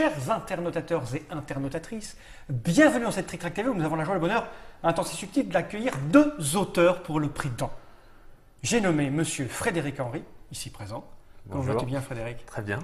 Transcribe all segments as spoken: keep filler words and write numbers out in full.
chers internautateurs et internautatrices, bienvenue dans cette Trick Track T V où nous avons la joie et le bonheur intense et subtil d'accueillir deux auteurs pour le prix d'un. J'ai nommé Monsieur Frédéric Henry, ici présent. Comment vas-tu bien, Frédéric? Très bien.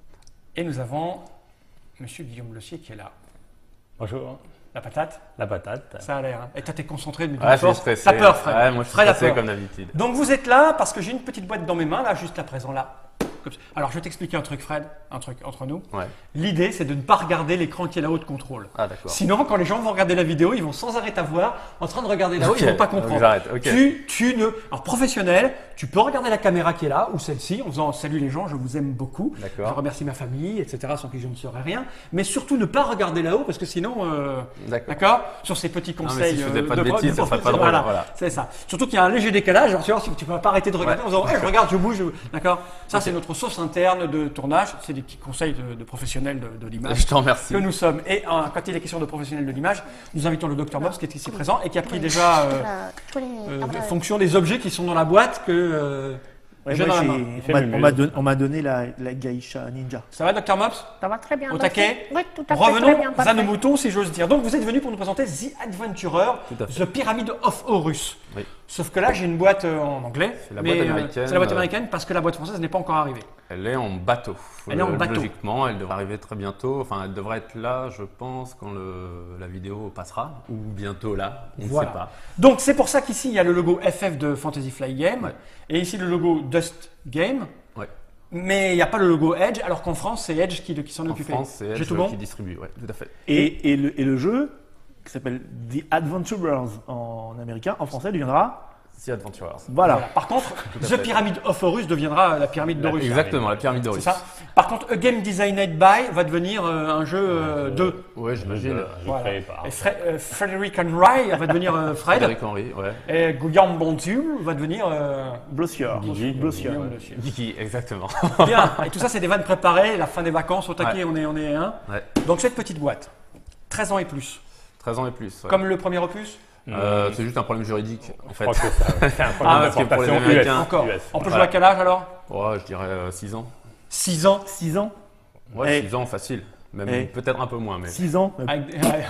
Et nous avons Monsieur Guillaume Lossier qui est là. Bonjour. La patate? La patate. Ça a l'air. Hein. Et toi, t'es concentré de me Ouais, je suis stressé. T'as peur, Fred? Ouais, moi, je suis Fred a stressé peur. comme d'habitude. Donc, vous êtes là parce que j'ai une petite boîte dans mes mains, là, juste à présent, là. Alors, je vais t'expliquer un truc, Fred, un truc entre nous. Ouais. L'idée, c'est de ne pas regarder l'écran qui est là-haut de contrôle. Ah, d'accord. Sinon, quand les gens vont regarder la vidéo, ils vont sans arrêt t'avoir en train de regarder là-haut, Ok, ils ne vont pas donc comprendre. j'arrête, ok. Tu, tu ne... Alors, professionnel, tu peux regarder la caméra qui est là, ou celle-ci, en faisant « Salut les gens, je vous aime beaucoup. Je D'accord. remercie ma famille, et cetera, sans qui je ne serais rien. » Mais surtout, ne pas regarder là-haut, parce que sinon... euh, D'accord. D'accord. Sur ces petits mais conseils... si je faisais euh, pas de bêtises, ça serait pas drôle, voilà. C'est ça. Surtout qu'il y a un léger décalage. Alors, tu vois, tu ne peux pas arrêter de regarder Ouais. en disant hey, « Je regarde, je bouge. je- » D'accord. Ça, c'est notre sauce interne de tournage. C'est des petits conseils de, de professionnels de, de l'image Je t'en remercie. que nous sommes. Et euh, quand il est question de professionnels de l'image, nous invitons le docteur Mobs qui est ici présent et qui a pris déjà euh, euh, fonction des objets qui sont dans la boîte que euh, Ouais, j'ai moi, dans la j'ai- main. Il fait on m'a- le on mieux. m'a don- on m'a donné la, la Geisha Ninja. Ça va, docteur Mobs? Ça va très bien. Au merci. taquet? Oui, tout à fait. Revenons très bien, à parfait. nos moutons, si j'ose dire. Donc, vous êtes venu pour nous présenter The Adventurer, Tout à fait. The Pyramid of Horus. Oui. Sauf que là, j'ai une boîte euh, en anglais. C'est la mais, boîte euh, américaine, C'est la boîte euh, américaine parce que la boîte française n'est pas encore arrivée. Elle est en bateau. Elle est en Euh, bateau. Logiquement, elle devrait arriver très bientôt. Enfin, elle devrait être là, je pense, quand le, la vidéo passera. Ou bientôt là, on ne Voilà. sait pas. Donc, c'est pour ça qu'ici, il y a le logo F F de Fantasy Flight Game. Ouais. Et ici, le logo Dust Game. Ouais. Mais il n'y a pas le logo Edge, alors qu'en France, c'est Edge qui, qui s'en En occupe. France, c'est J'ai elle tout bon? qui distribue. Ouais, tout à fait. Et, et, le, et le jeu, qui s'appelle The Adventurers en américain, en français, deviendra. The Adventurers. Voilà. Voilà. Par contre, à The fait. Pyramid of Horus deviendra la pyramide d'Horus. Exactement, la pyramide C'est d'Horus. ça. Par contre, A Game Designed By va devenir euh, un jeu euh, de. Ouais, Je j'imagine. je Voilà. créé par. Et Fre- euh, Frederick Henry va devenir euh, Fred. Frédéric Henry, ouais. Et Guillaume Bontu va devenir. euh, Blossier. Guigui. Blossier. Guillaume Lossier. Diki, exactement. Bien. Et tout ça, c'est des vannes préparées. La fin des vacances, au taquet, Ouais. on est, on est un. Ouais. Donc cette petite boîte, treize ans et plus. treize ans et plus. ouais. Comme le premier opus. Euh, c'est juste un problème juridique, en Je fait. crois que ça- c'est un Ah, problème parce que pour les d'importation Américains- U S. Encore. U S. On peut Voilà. jouer à quel âge alors? Ouais, je dirais six ans. six ans. six ans. Ouais, Eh. six ans, facile. Même Eh. peut-être un peu moins, mais. six ans. Avec...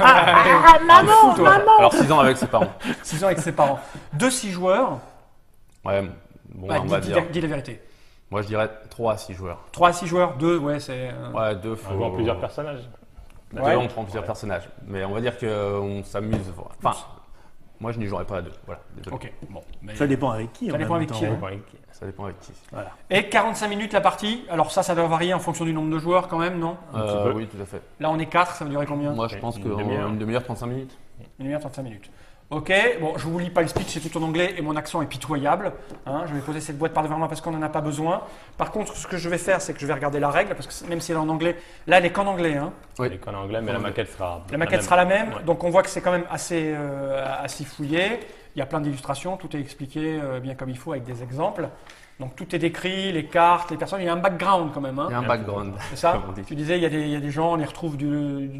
Ah, maman, fou, toi. maman. Alors six ans avec ses parents. six ans avec ses parents. Deux six joueurs. Ouais, bon, Bah, on dis, va dis- dire. dis la vérité. Moi, je dirais trois à six joueurs. trois à six joueurs, deux, ouais, c'est. euh, Ouais, deux, On faut. voit plusieurs personnages. Deux, Ouais. on prend plusieurs personnages. Mais on va dire qu'on s'amuse. Enfin, moi, je n'y jouerai pas à deux. Voilà, désolé. Ok, bon. mais- Ça dépend avec qui. Ça en dépend même avec temps. qui, On ouais. voit avec qui. Ça dépend avec qui. Voilà. Et quarante-cinq minutes la partie. Alors ça, ça doit varier en fonction du nombre de joueurs quand même, non? Un petit Euh, peu. oui, tout à fait. Là, on est quatre, ça va durer combien? Moi, je Ok, pense une qu'une demi-heure. demi-heure, trente-cinq minutes. Une demi-heure, trente-cinq minutes. Ok, bon, je vous lis pas le speech, c'est tout en anglais et mon accent est pitoyable. Hein, je vais poser cette boîte par devant moi parce qu'on n'en a pas besoin. Par contre, ce que je vais faire, c'est que je vais regarder la règle parce que même si elle est en anglais, là, elle est qu'en anglais. Hein. Oui. Elle est qu'en anglais, mais la maquette sera. La maquette sera la même, Ouais. donc on voit que c'est quand même assez, euh, assez fouillé. Il y a plein d'illustrations, tout est expliqué euh, bien comme il faut avec des exemples. Donc tout est décrit, les cartes, les personnes, il y a un background quand même. Hein. Il y a un background. C'est ça? comme on dit. Tu disais, il y, a des, il y a des gens, on les retrouve du.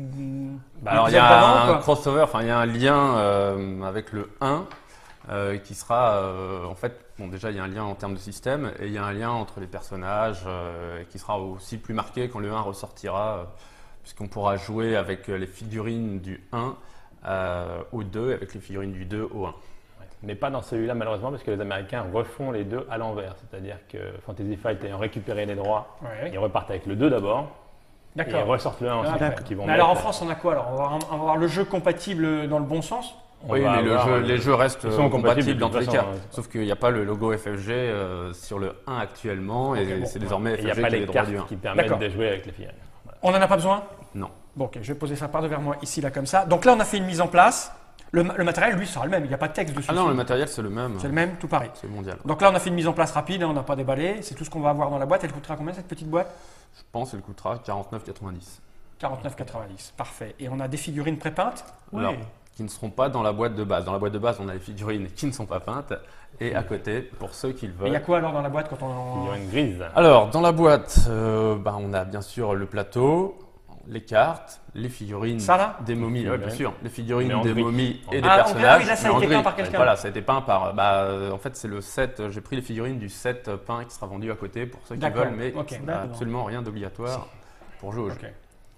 du Bah, alors, il y l'épisode d'avant, a un quoi. crossover, enfin, il y a un lien euh, avec le un euh, qui sera. euh, en fait, bon, déjà, il y a un lien en termes de système et il y a un lien entre les personnages euh, qui sera aussi plus marqué quand le un ressortira, euh, puisqu'on pourra jouer avec les figurines du un euh, au deux et avec les figurines du deux au un. Mais pas dans celui-là, malheureusement, parce que les Américains refont les deux à l'envers. C'est-à-dire que Fantasy Flight ayant récupéré les droits, Ouais. ils repartent avec le deux d'abord, et ils D'accord. ressortent le un ensuite. Ah, donc ils vont Mais alors en mettre- France, on a quoi alors on va, avoir, on va avoir le jeu compatible dans le bon sens? on Oui, va mais le avoir, jeu- euh, les jeux restent ils euh, sont compatibles de dans toute tous les façon, cas. euh, Sauf qu'il n'y a pas le logo F F G euh, sur le un actuellement et Ok, bon, c'est désormais Et il n'y a F F G pas qui a les les droits cartes du un. qui permettent D'accord. de jouer avec les figurines. Voilà. On n'en a pas besoin? Non. Bon, ok, je vais poser ça par devers moi ici, là, comme ça. Donc là, on a fait une mise en place. Le, ma- le matériel, lui, sera le même. Il n'y a pas de texte dessus. Ah non, le matériel c'est le même. C'est le même, tout pareil. C'est mondial. Donc là, on a fait une mise en place rapide, hein, on n'a pas déballé. C'est tout ce qu'on va avoir dans la boîte. Elle coûtera combien cette petite boîte? Je pense qu'elle coûtera quarante-neuf quatre-vingt-dix. quarante-neuf quatre-vingt-dix. Parfait. Et on a des figurines prépeintes? Oui. Alors, qui ne seront pas dans la boîte de base. Dans la boîte de base, on a les figurines qui ne sont pas peintes. Et à côté, pour ceux qui le Et il y a veulent. quoi alors dans la boîte quand on. Figurines grises. Alors, dans la boîte, euh, bah, on a bien sûr le plateau, les cartes, les figurines Ça, là des momies, ouais, bien sûr, les Mais figurines en des gris. momies et Ah, des en gris, personnages. oui, là, ça a mais en été peint gris. par quelqu'un. Voilà, ça a été peint par. Bah, euh, en fait, c'est le set. J'ai pris les figurines du set peint qui sera vendu à côté pour ceux qui D'accord, veulent, mais ok. ça n'a D'accord. absolument rien d'obligatoire pour jouer au jeu. Ok.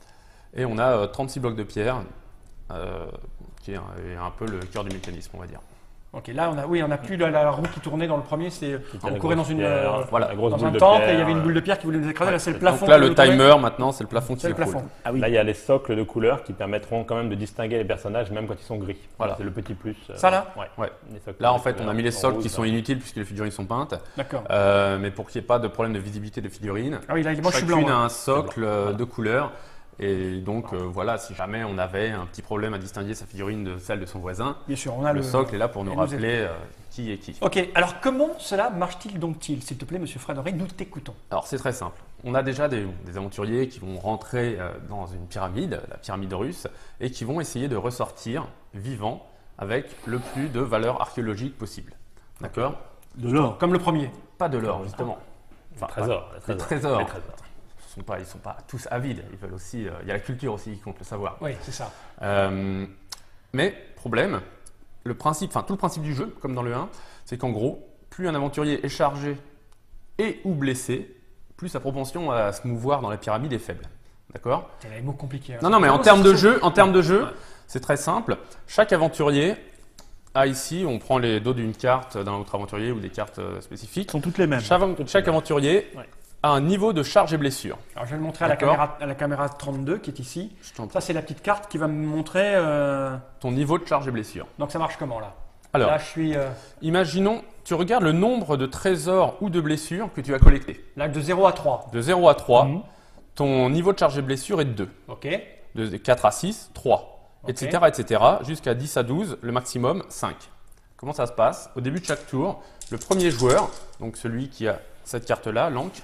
Et on a euh, trente-six blocs de pierre, euh, qui est un, est un peu le cœur du mécanisme, on va dire. Ok, là on a, oui, on n'a plus la, la roue qui tournait dans le premier, c'est on courait dans une pierre, euh, voilà, la grosse dans boule un de temple pierre, et il y avait une euh, boule de pierre qui voulait nous écraser. Là c'est le plafond. Donc là, qui le nous tournait. timer, maintenant, c'est le plafond qui C'est le s'écroule. plafond. Ah oui. Là, il y a les socles de couleurs qui permettront quand même de distinguer les personnages, même quand ils sont gris. Voilà. C'est le petit plus. euh, Ça, là ouais. Ouais. Les socles Là, de en fait, on couleurs a mis les socles rouge, qui sont là. inutiles puisque les figurines sont peintes. D'accord. Euh, mais pour qu'il n'y ait pas de problème de visibilité des figurines, Ah oui, là moi je suis chacune blanc. a hein. un socle euh, de couleur. Et donc, euh, voilà, si jamais on avait un petit problème à distinguer sa figurine de celle de son voisin, Bien sûr, on a le, le, socle est là pour nous et nous rappeler euh, qui est qui. Ok, alors comment cela marche-t-il donc-il? S'il te plaît, monsieur Fred Henry, nous t'écoutons. Alors, c'est très simple. On a déjà des, des aventuriers qui vont rentrer euh, dans une pyramide, la pyramide russe, et qui vont essayer de ressortir vivants avec le plus de valeur archéologique possible. D'accord? De l'or. Comme le premier. Pas de l'or, justement. Enfin, Trésor. Les trésors. Les trésors. Ils ne sont, pas- ils sont pas tous avides. Ils veulent aussi. euh, Il y a la culture aussi qui compte, le savoir. Oui, c'est ça. Euh, mais, problème, le principe, enfin tout le principe du jeu, comme dans le un, c'est qu'en gros, plus un aventurier est chargé et ou blessé, plus sa propension à se mouvoir dans la pyramide est faible. D'accord? C'est les mots compliqués. hein. Non, non, mais en Comment termes ça de se- jeu, en termes de jeu, c'est très simple. Chaque aventurier a ici, on prend les dos d'une carte d'un autre aventurier ou des cartes euh, spécifiques. Ils sont toutes les mêmes. Chaque, chaque aventurier Ouais. a un niveau de charge et blessure. Alors je vais le montrer à la, D'accord. caméra, à la caméra trente-deux qui est ici. Je t'en prie. Ça c'est la petite carte qui va me montrer. euh, Ton niveau de charge et blessure. Donc ça marche comment là? Alors, Là je suis euh, imaginons, tu regardes le nombre de trésors ou de blessures que tu as collectés. là de zéro à trois. De zéro à trois, Mhm. ton niveau de charge et blessure est de deux. Ok. De quatre à six, trois, Ok. et cetera, et cetera, jusqu'à dix à douze, le maximum, cinq. Comment ça se passe? Au début de chaque tour, le premier joueur, donc celui qui a cette carte-là, l'encre,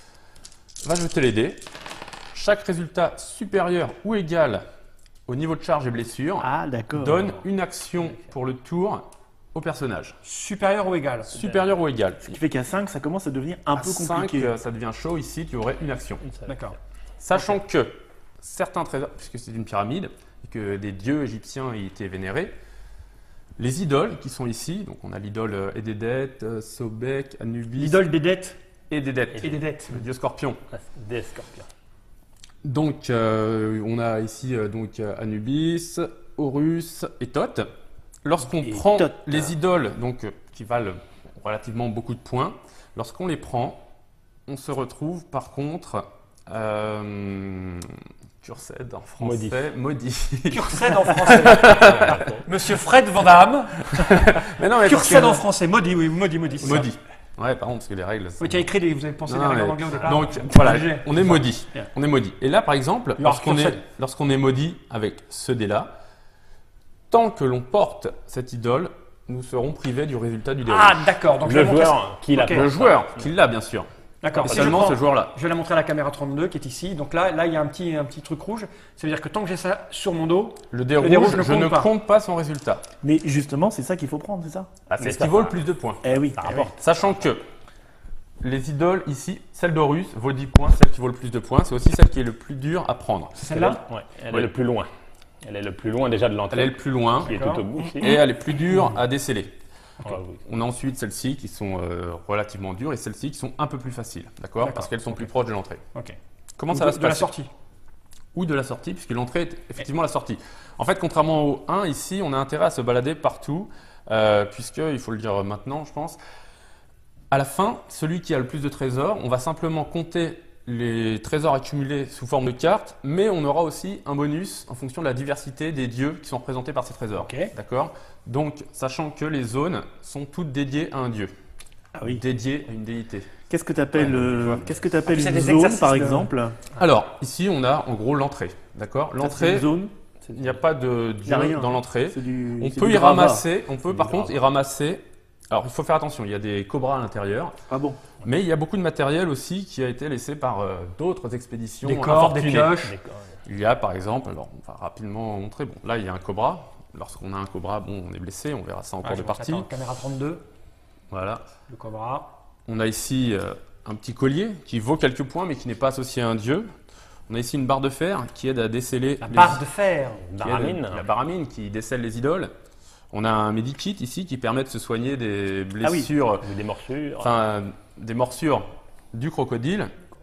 va jeter les dés. Chaque résultat supérieur ou égal au niveau de charge et blessure Ah, d'accord. donne une action pour le tour au personnage. Supérieur ou égal? Supérieur ou égal. Ce qui fait qu'à cinq, ça commence à devenir un À peu cinq, compliqué. euh, ça devient chaud ici, tu aurais une action. Une seule. D'accord. Sachant que certains trésors, puisque c'est une pyramide, et que des dieux égyptiens y étaient vénérés, les idoles qui sont ici, donc on a l'idole euh, Ededet, euh, Sobek, Anubis, L'idole des dettes Ededet, et des dettes. le dieu scorpion. Ah, Des scorpions. Donc euh, on a ici euh, donc euh, Anubis, Horus et Thoth. Lorsqu'on Et prend Thoth. les idoles, donc euh, qui valent relativement beaucoup de points, lorsqu'on les prend, on se retrouve par contre euh, Cursed en français, maudit. Cursed en français. Monsieur Fred Van Damme. Mais non, mais parce Cursed que- en français. Maudit, oui, maudit, maudit. c'est ça. Maudit. Ouais, par contre, parce que les règles. sont- Oui, tu as écrit des. Vous avez pensé Non, des règles mais- en anglais au départ. Donc voilà, Obligé. on est maudit. Bien. On est maudit. Et là, par exemple, Alors, lorsqu'on Cursed. est, lorsqu'on est maudit avec ce dé-là, tant que l'on porte cette idole, nous serons privés du résultat du dé. Ah, d'accord. Donc je vais Le montrer ça. joueur qui l'a Ok. Le joueur qui l'a, bien sûr. D'accord. Et Si je seulement prends- ce joueur-là. Je vais la montrer à la caméra trente-deux qui est ici. Donc là, là, il y a un petit, un petit truc rouge. Ça veut dire que tant que j'ai ça sur mon dos, Le dé Le rouge, dé rouge ne je compte ne pas. compte pas son résultat. Mais justement, c'est ça qu'il faut prendre, c'est ça? Ah, c'est Mais ce ça qui vaut le va. plus de points. Eh oui. Ça eh oui. rapporte. Sachant que les idoles ici, celle d'Horus vaut dix points, celle qui vaut le plus de points, c'est aussi celle qui est le plus dur à prendre. c'est celle-là. Ouais, elle Oui. est le plus loin. Elle est le plus loin déjà de Elle est l'entrée. le plus loin Qui est D'accord. tout au bout ici. et elle est plus dure à déceler. Ah, oui. On a ensuite celles-ci qui sont euh, relativement dures et celles-ci qui sont un peu plus faciles, d'accord? D'accord. Parce qu'elles sont plus proches de l'entrée. Ok. Comment Ou ça de, va se de la passer? sortie. Ou de la sortie, puisque l'entrée est effectivement la sortie. En fait, contrairement au un, ici, on a intérêt à se balader partout, euh, puisque, il faut le dire maintenant, je pense, à la fin, celui qui a le plus de trésors, on va simplement compter les trésors accumulés sous forme de cartes, mais on aura aussi un bonus en fonction de la diversité des dieux qui sont représentés par ces trésors. Ok. D'accord? Donc, sachant que les zones sont toutes dédiées à un dieu, Ah oui. dédiées à une déité. Qu'est-ce que tu appelles, Ouais, qu'est-ce que t'appelles C'est une des zone, exercices par de- exemple? Alors, ici, on a en gros l'entrée. D'accord? Ça, c'est L'entrée, une zone. il n'y a pas de Il y a dieu rien. dans l'entrée. C'est du. On c'est peut du y gravat. ramasser, on peut du par contre y gravat. ramasser. Alors il faut faire attention, il y a des cobras à l'intérieur, Ah bon. mais il y a beaucoup de matériel aussi qui a été laissé par euh, d'autres expéditions Des cordes, des infortunées. pioches. D'accord. Il y a par exemple, alors on va rapidement montrer, bon là il y a un cobra, lorsqu'on a un cobra, bon on est blessé, on verra ça en Ah, cours je de vois ça, partie. attends, caméra trente-deux. Voilà. Le cobra. On a ici euh, un petit collier qui vaut quelques points mais qui n'est pas associé à un dieu. On a ici une barre de fer qui aide à déceler La les- barre de fer. qui Baramine. aide- la baramine qui décèle les idoles. On a un medikit ici qui permet de se soigner des Ah oui. blessures, Des morsures. enfin des morsures du crocodile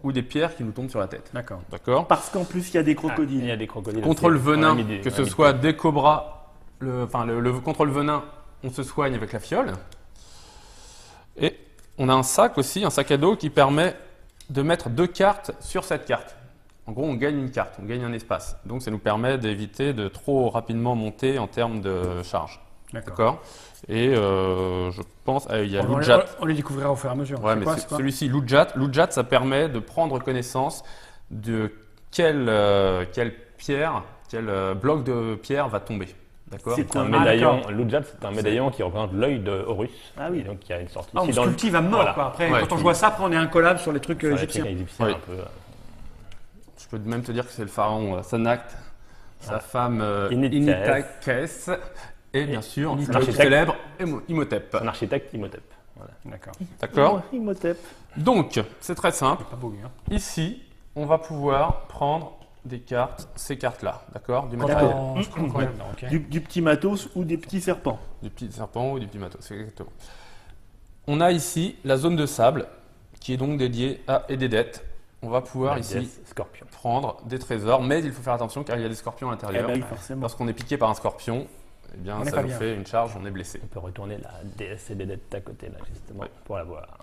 ou des pierres qui nous tombent sur la tête. D'accord. D'accord. Parce qu'en plus, il y a des Ah, il crocodiles. y a des crocodiles. Contre aussi. le venin, On a mis du- que on a ce mis du- soit des cobras, le, enfin le, le- contre le venin, on se soigne avec la fiole. Et on a un sac aussi, un sac à dos qui permet de mettre deux cartes sur cette carte. En gros, on gagne une carte, on gagne un espace. Donc ça nous permet d'éviter de trop rapidement monter en termes de charge. D'accord. D'accord. Et euh, je pense, ah, il y a On, on, Loujat. on les découvrira au fur et à mesure. Ouais, C'est mais quoi, c'est- c'est quoi celui-ci, Loujat, Loujat, ça permet de prendre connaissance de quelle, euh, quelle pierre, quel euh, bloc de pierre va tomber. D'accord. C'est C'est un Ah, médaillon. d'accord. L'Ujat, c'est un médaillon qui représente l'œil de Horus. Ah oui. Et donc, il y a une sortie Ah, on ici se dans le- cultive à mort, Voilà. quoi. Après, Ouais. quand on voit ça, après, on est un collab sur les trucs sur euh, les égyptiens. trucs égyptiens Oui. un peu. euh, Je peux même te dire que c'est le pharaon euh, Sanakht, sa femme euh, Initès. Initakès, et bien sûr le Architecte. célèbre Emo- Imhotep. Un architecte Imhotep. Voilà. D'accord. D'accord. Oh, Imhotep. Donc, c'est très simple. Pas beau, lui. Hein. Ici, on va pouvoir prendre des cartes, ces cartes-là, d'accord, du Quand matériel. on- je comprends quand même, non, ok. Du, du petit matos ou des petits serpents. Du petit serpent ou du petit matos, exactement. On a ici la zone de sable qui est donc dédiée à et des dettes. On va pouvoir La ici déesse Scorpion. prendre des trésors, mais il faut faire attention car il y a des scorpions à Eh l'intérieur. ben oui, forcément. Lorsqu'on est piqué par un scorpion, eh bien, On n'est ça pas nous bien. fait une charge, on est blessé. On peut retourner la déesse et des dettes à côté, là, justement, Ouais. pour la voir.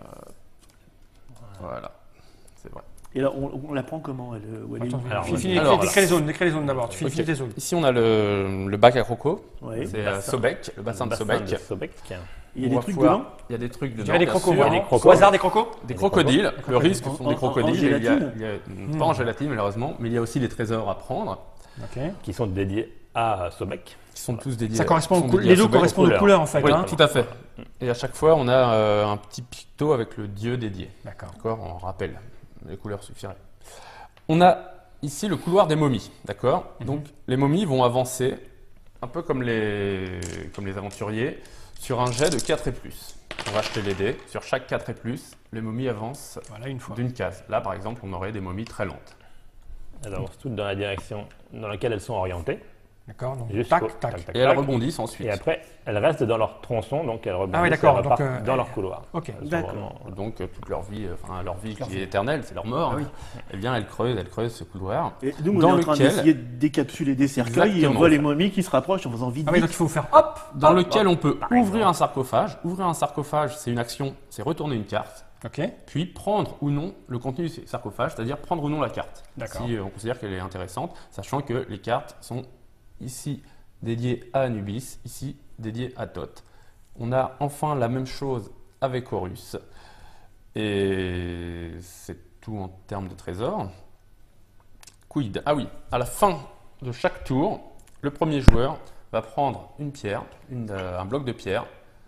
Voilà, c'est vrai. Et là, on, on la prend comment elle, où elle est Attends, où Alors, finis- on- finis- alors, décris les zones, décris les zones d'abord. Tu finis Ok. finis tes zones. Ici, on a le, le bac à croco, Ouais. c'est euh, bassin. Sobek, le bassin de Bassin Sobek. de Sobek. Il y a On des va trucs pouvoir- dedans. Il y a des trucs Je dedans. dirais des bien crocos. sûr. Il y a des Au crocos. hasard des crocos Des crocodiles. Le risque, ce En- sont des en- en crocodiles. et il y a- gélatine il y a- Pas en gélatine, malheureusement, mais il y a aussi des trésors à prendre, Ok. Qui sont dédiés à Sobek. qui sont tous dédiés. Ça correspond sont aux cou- dédiés les à deux Sobek. correspondent aux couleurs. couleurs en fait. Oui, hein. tout à fait. Et à chaque fois, on a euh, un petit picto avec le dieu dédié. D'accord. D'accord, on rappelle, les couleurs suffiraient. On a ici le couloir des momies, d'accord. Donc les momies vont avancer, un peu comme les, comme les aventuriers, sur un jet de quatre et plus. On va acheter les dés, sur chaque quatre et plus, les momies avancent Voilà une fois. d'une case. Là, par exemple, on aurait des momies très lentes. Elles avancent toutes dans la direction dans laquelle elles sont orientées. D'accord. Donc Jusqu'au- tac tac. tac, tac, Et elles tac. rebondissent ensuite. Et après, elles restent dans leur tronçon, donc elles rebondissent Ah oui, et d'accord, elles donc, repartent euh, dans euh, leur couloir. Ok. Elles sont D'accord. vraiment- Donc euh, toute leur vie, euh, enfin leur vie Leur qui vie. est éternelle, c'est leur mort. Ah oui. hein. Eh bien, elles creusent, elles creusent ce couloir. Et nous, on Dans est en train lequel- d'essayer de décapsuler des cercueils et on Exactement. voit les momies qui se rapprochent en faisant vite. Ah oui, vite. donc il faut faire hop. Dans hop, lequel on peut par ouvrir exemple. un sarcophage. Ouvrir un sarcophage, c'est une action, c'est retourner une carte. Ok. Puis prendre ou non le contenu du sarcophage, c'est-à-dire prendre ou non la carte. D'accord. Si euh, on considère qu'elle est intéressante, sachant que les cartes sont ici dédiées à Anubis, ici dédiées à Thoth. On a enfin la même chose avec Horus. Et c'est tout en termes de trésors. Quid? Ah oui, à la fin de chaque tour, le premier joueur va prendre une pierre, une, euh, un bloc de pierre,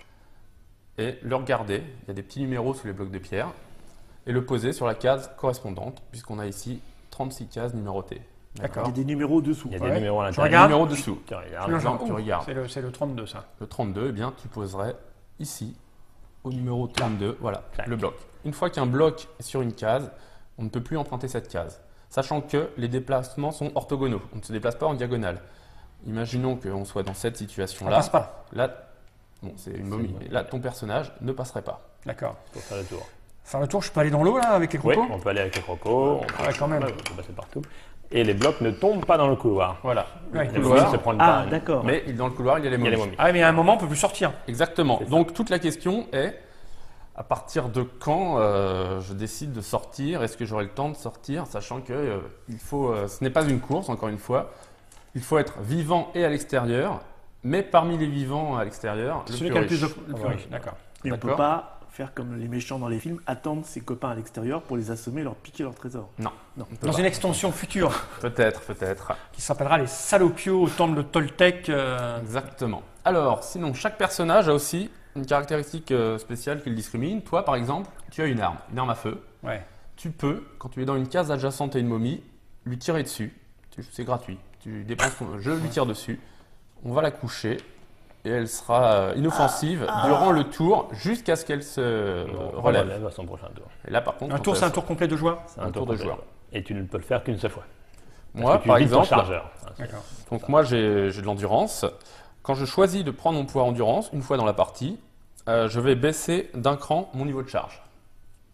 et le regarder. Il y a des petits numéros sous les blocs de pierre, et le poser sur la case correspondante, puisqu'on a ici trente-six cases numérotées. Il y D'accord. a des numéros dessous. Il y a Ouais. des numéros à Je l'intérieur. regarde. Numéro dessous. Tu regardes. Par exemple, tu Ouh, regardes. C'est le, c'est le trente-deux ça. Le trente-deux, eh bien, tu poserais ici, au numéro trente-deux, voilà, Clac. le bloc. Une fois qu'un bloc est sur une case, on ne peut plus emprunter cette case. Sachant que les déplacements sont orthogonaux, on ne se déplace pas en diagonale. Imaginons qu'on soit dans cette On situation-là. passe pas. Là, bon, c'est une momie, une mais là, ton personnage ne passerait pas. D'accord. Pour faire le tour. Faire le tour, je peux aller dans l'eau là avec les Oui, crocos. on peut aller avec les crocos. On peut, Ouais, quand même. on peut passer partout. Et les blocs ne tombent pas dans le couloir. Voilà. Ouais. Les couloir. momies se prennent Ah, pas. d'accord. Mais dans le couloir, il y a les Il y a momies. les momies. Ah mais à un moment, on peut plus sortir. Exactement. C'est ça. Donc toute la question est, à partir de quand euh, je décide de sortir? Est-ce que j'aurai le temps de sortir? Sachant que euh, il faut, euh, ce n'est pas une course, encore une fois. Il faut être vivant et à l'extérieur, mais parmi les vivants à l'extérieur, le Celui plus qui a le plus de. riche. le plus Ouais. riche. D'accord. Et on peut D'accord. pas faire comme les méchants dans les films, attendre ses copains à l'extérieur pour les assommer et leur piquer leur trésor. Non, Non. on peut Dans pas. une extension future Peut-être, peut-être. qui s'appellera les Salopios au temple de Toltec. euh, Exactement. Alors, sinon, chaque personnage a aussi une caractéristique euh, spéciale qui le discrimine. Toi, par exemple, tu as une arme, une arme à feu. Ouais. Tu peux, quand tu es dans une case adjacente à une momie, lui tirer dessus. Tu- C'est gratuit. Tu dépenses ton... Je lui tire dessus. On va la coucher et elle sera euh, inoffensive durant le tour jusqu'à ce qu'elle se euh, On relève. relève à son prochain tour. Et là, par contre, Un quand tour, elle c'est un se- tour complet de joie. C'est Un tour de complet. joueur. Et tu ne peux le faire qu'une seule fois. Parce Moi, que tu par vides ton exemple, chargeur. Ah, c'est- D'accord. donc moi j'ai j'ai de l'endurance. Quand je choisis de prendre mon pouvoir endurance, une fois dans la partie, euh, je vais baisser d'un cran mon niveau de charge.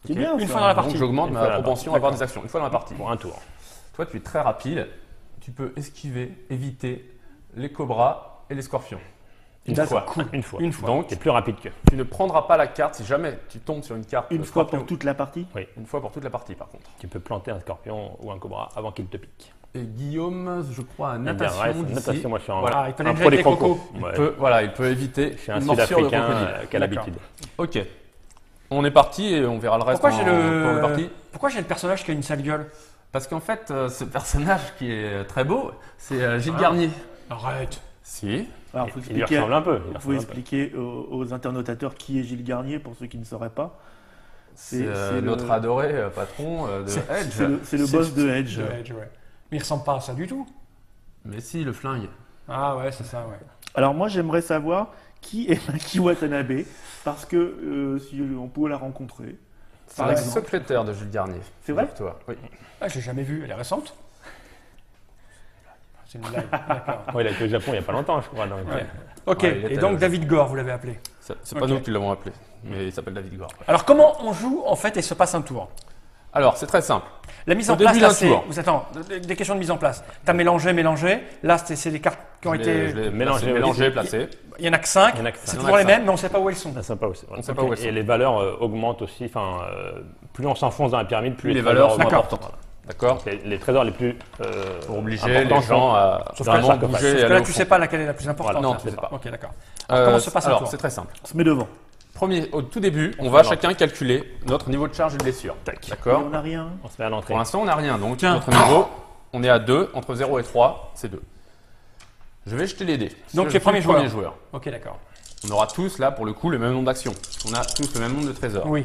C'est Ok. bien. Une ça. fois dans la Donc partie. j'augmente Une ma fois dans la propension partie. à avoir des actions, une fois dans la partie. Pour un tour. Toi, tu es très rapide, tu peux esquiver, éviter les cobras et les scorpions. Une D'accord. fois. Une fois. Une fois. Donc, C'est plus rapide que. tu ne prendras pas la carte si jamais tu tombes sur une carte Une de fois scorpion. pour toute la partie. Une fois pour toute la partie, par contre. Tu peux planter un scorpion ou un cobra avant qu'il te pique. Et Guillaume, je crois, à Eh bien, natation ouais, c'est d'ici, natation, moi je suis en Voilà. Ah, il connaît un déjà pro des avec les crocos. cocos. il Ouais. peut, voilà, il peut éviter Je suis un une morsure de Sud-Africain crocodile. euh, qui a D'accord. l'habitude. Ok. On est parti et on verra le reste Pourquoi en j'ai le... cours de partie. Pourquoi j'ai le personnage qui a une sale gueule? Parce qu'en fait, euh, ce personnage qui est très beau, c'est euh, Gilles Ah. Garnier. Arrête. Si. Alors, faut Il lui expliquer, ressemble un peu. il lui faut ressemble un peu. expliquer aux, aux internautateurs qui est Gilles Garnier pour ceux qui ne sauraient pas. C'est C'est- euh, c'est le- notre adoré euh, patron euh, de C'est- Edge. C'est le, c'est le boss de Edge. De Edge, ouais. Mais il ressemble pas à ça du tout. Mais si, le flingue. Ah ouais, c'est ça, ouais. Alors moi j'aimerais savoir qui est Maki Watanabe parce que euh, si on pouvait la rencontrer. C'est Par la exemple. secrétaire de Gilles Garnier. C'est vrai Toi. Oui. Ah, je l'ai jamais vue, elle est récente. C'est une blague, d'accord. Ouais, il a été au Japon il n'y a pas longtemps, je crois. Donc, Ouais. euh, Ok, Ouais, il était et donc là. David Gore, vous l'avez appelé. C'est c'est pas Ok. nous qui l'avons appelé, mais il s'appelle David Gore. Alors comment on joue en fait et se passe un tour? Alors, c'est très simple. La mise Au en place, début là, d'un c'est... tour. Vous attends, des des questions de mise en place. T'as mélangé, mélangé. Là, c'est c'est les cartes qui ont Je l'ai- été... je l'ai mélangé, placé, mélangé, placé. Il y en a que cinq. Il y en a que C'est cinq. toujours les Il y en a que mêmes, mais on ne sait pas où elles sont. c'est sympa aussi. On sait Ok. pas où elles sont. Et les valeurs euh, augmentent aussi. Enfin, euh, plus on s'enfonce dans la pyramide, plus Plus les trésors valeurs sont augmentent. importantes. Voilà. D'accord. Donc, Les, les trésors les plus euh, Pour obliger les importants gens sont- à Sauf vraiment que là, bouger sauf et Parce que aller là, au tu fond. sais pas laquelle est la plus importante. Voilà, Non, ça, tu sais pas. Ok, d'accord. Euh, Alors, comment se passe un alors, tour? c'est très simple. On se met devant. Premier, au tout début, on va chacun calculer notre niveau de charge et de blessure. Et D'accord. on n'a rien. On se met à l'entrée. Pour l'instant, on n'a rien. Donc, Tiens. notre niveau, on est à deux. Entre zéro et trois, c'est deux. Je vais jeter les dés. Donc, Je les suis premiers le premier joueurs. joueur. Ok, d'accord. On aura tous, là, pour le coup, le même nombre d'actions. On a tous le même nombre de trésors. Oui.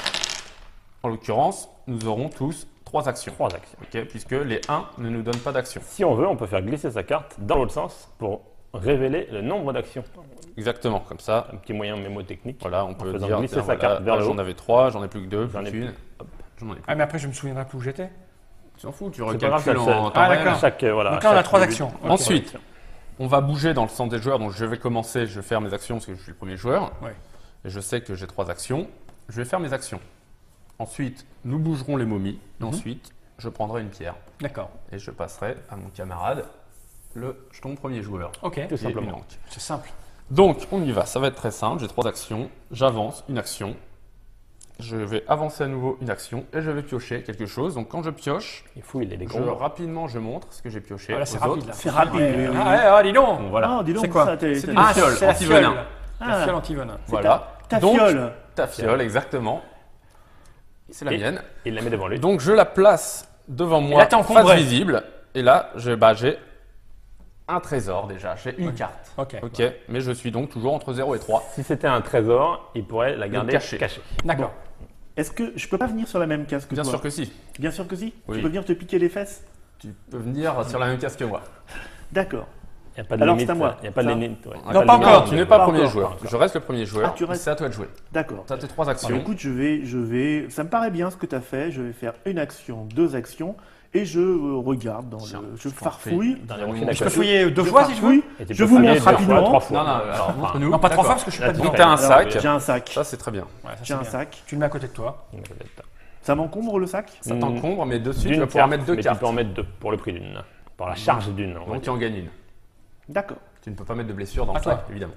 En l'occurrence, nous aurons tous trois actions. Trois actions. Ok, puisque les un ne nous donnent pas d'action. Si on veut, on peut faire glisser sa carte dans l'autre sens pour révéler le nombre d'actions. Exactement, comme ça. Un petit moyen mémotechnique. Voilà, on peut faisant dire, glisser tiens, sa voilà, carte vers là, le haut. j'en avais trois, j'en ai plus que deux, J'en plus ai qu'une. plus. Hop, j'en ai plus. Ah, mais après, je me souviendrai plus où j'étais. Tu t'en fous, tu C'est pas grave, recalcules ça, ça- en temps Ah, réel. d'accord. Chaque, euh, voilà, Donc là, on a chaque trois début- actions. Ok. Ensuite, on va bouger dans le sens des joueurs. Donc, je vais commencer, je vais faire mes actions parce que je suis le premier joueur. Ouais. Et je sais que j'ai trois actions. Je vais faire mes actions. Ensuite, nous bougerons les momies. Et Mhm. ensuite, je prendrai une pierre. D'accord. Et je passerai à mon camarade le jeton premier joueur. Ok, Tout qui est simplement. une langue. c'est simple. Donc, on y va. Ça va être très simple. J'ai trois actions. J'avance une action. Je vais avancer à nouveau une action et je vais piocher quelque chose. Donc, quand je pioche, Il fouille les je, décombres. rapidement, je montre ce que j'ai pioché Voilà, aux c'est autres. rapide là. C'est rapide. Ouais. oui, oui. Ah, ouais, ah, dis donc. Bon, voilà. Ah, dis donc, C'est quoi ça, t'es- C'est t'es- une Ah, fiole, c'est la anti-venin. fiole. La Ah. fiole anti-venin. Voilà. Ta Donc, fiole. ta fiole, exactement. C'est la Et- mienne. Il la met devant lui. Donc, je la place devant moi, là, t'es encombré. face visible. Et là, je- bah, j'ai un trésor déjà. J'ai une Ouais. carte. Ok. Ok, mais je suis donc toujours entre zéro et trois. Si c'était un trésor, il pourrait la garder cacher. cachée. D'accord. Est-ce que je peux pas venir sur la même case que Bien toi? sûr que si. Bien sûr que si. Oui. Tu peux venir te piquer les fesses? Tu peux venir sur la même case que moi. D'accord. Il n'y a pas de Alors, limite. c'est à moi. Il n'y a pas de Ça. limite. ouais. Ah, Non, de pas limite. encore. Tu n'es pas Pas premier encore, joueur. pas encore. Je reste le premier joueur. Ah, tu et restes. C'est à toi de jouer. D'accord. Tu as tes trois Alors, actions. écoute, je vais, je vais. Ça me paraît bien ce que tu as fait. Je vais faire une action, deux actions, et je euh, regarde dans Tiens, le. Je je t'en farfouille. Dans les Je rochers peux Je peux d'accord. fouiller deux Je fois si je veux. farfouille. Et tu Je peux vous fouiller montre deux fois, rapidement. trois fois. Non, non, alors montre-nous. Non, pas trois D'accord. fois parce que je suis Là, pas tu dedans. Donc, tu as un Alors, sac. J'ai un sac. Ça, c'est très bien. Ouais, ça, c'est J'ai un bien. sac. Tu le mets à côté de toi. Ça m'encombre le sac? Ça Mm. t'encombre, mais dessus, tu D'une vas pouvoir carte, mettre deux mais cartes. Tu peux en mettre deux pour le prix d'une. Pour la charge d'une. on va Donc, tu dire. en gagnes une. D'accord. Tu ne peux pas mettre de blessure dans À le toi. sac, évidemment.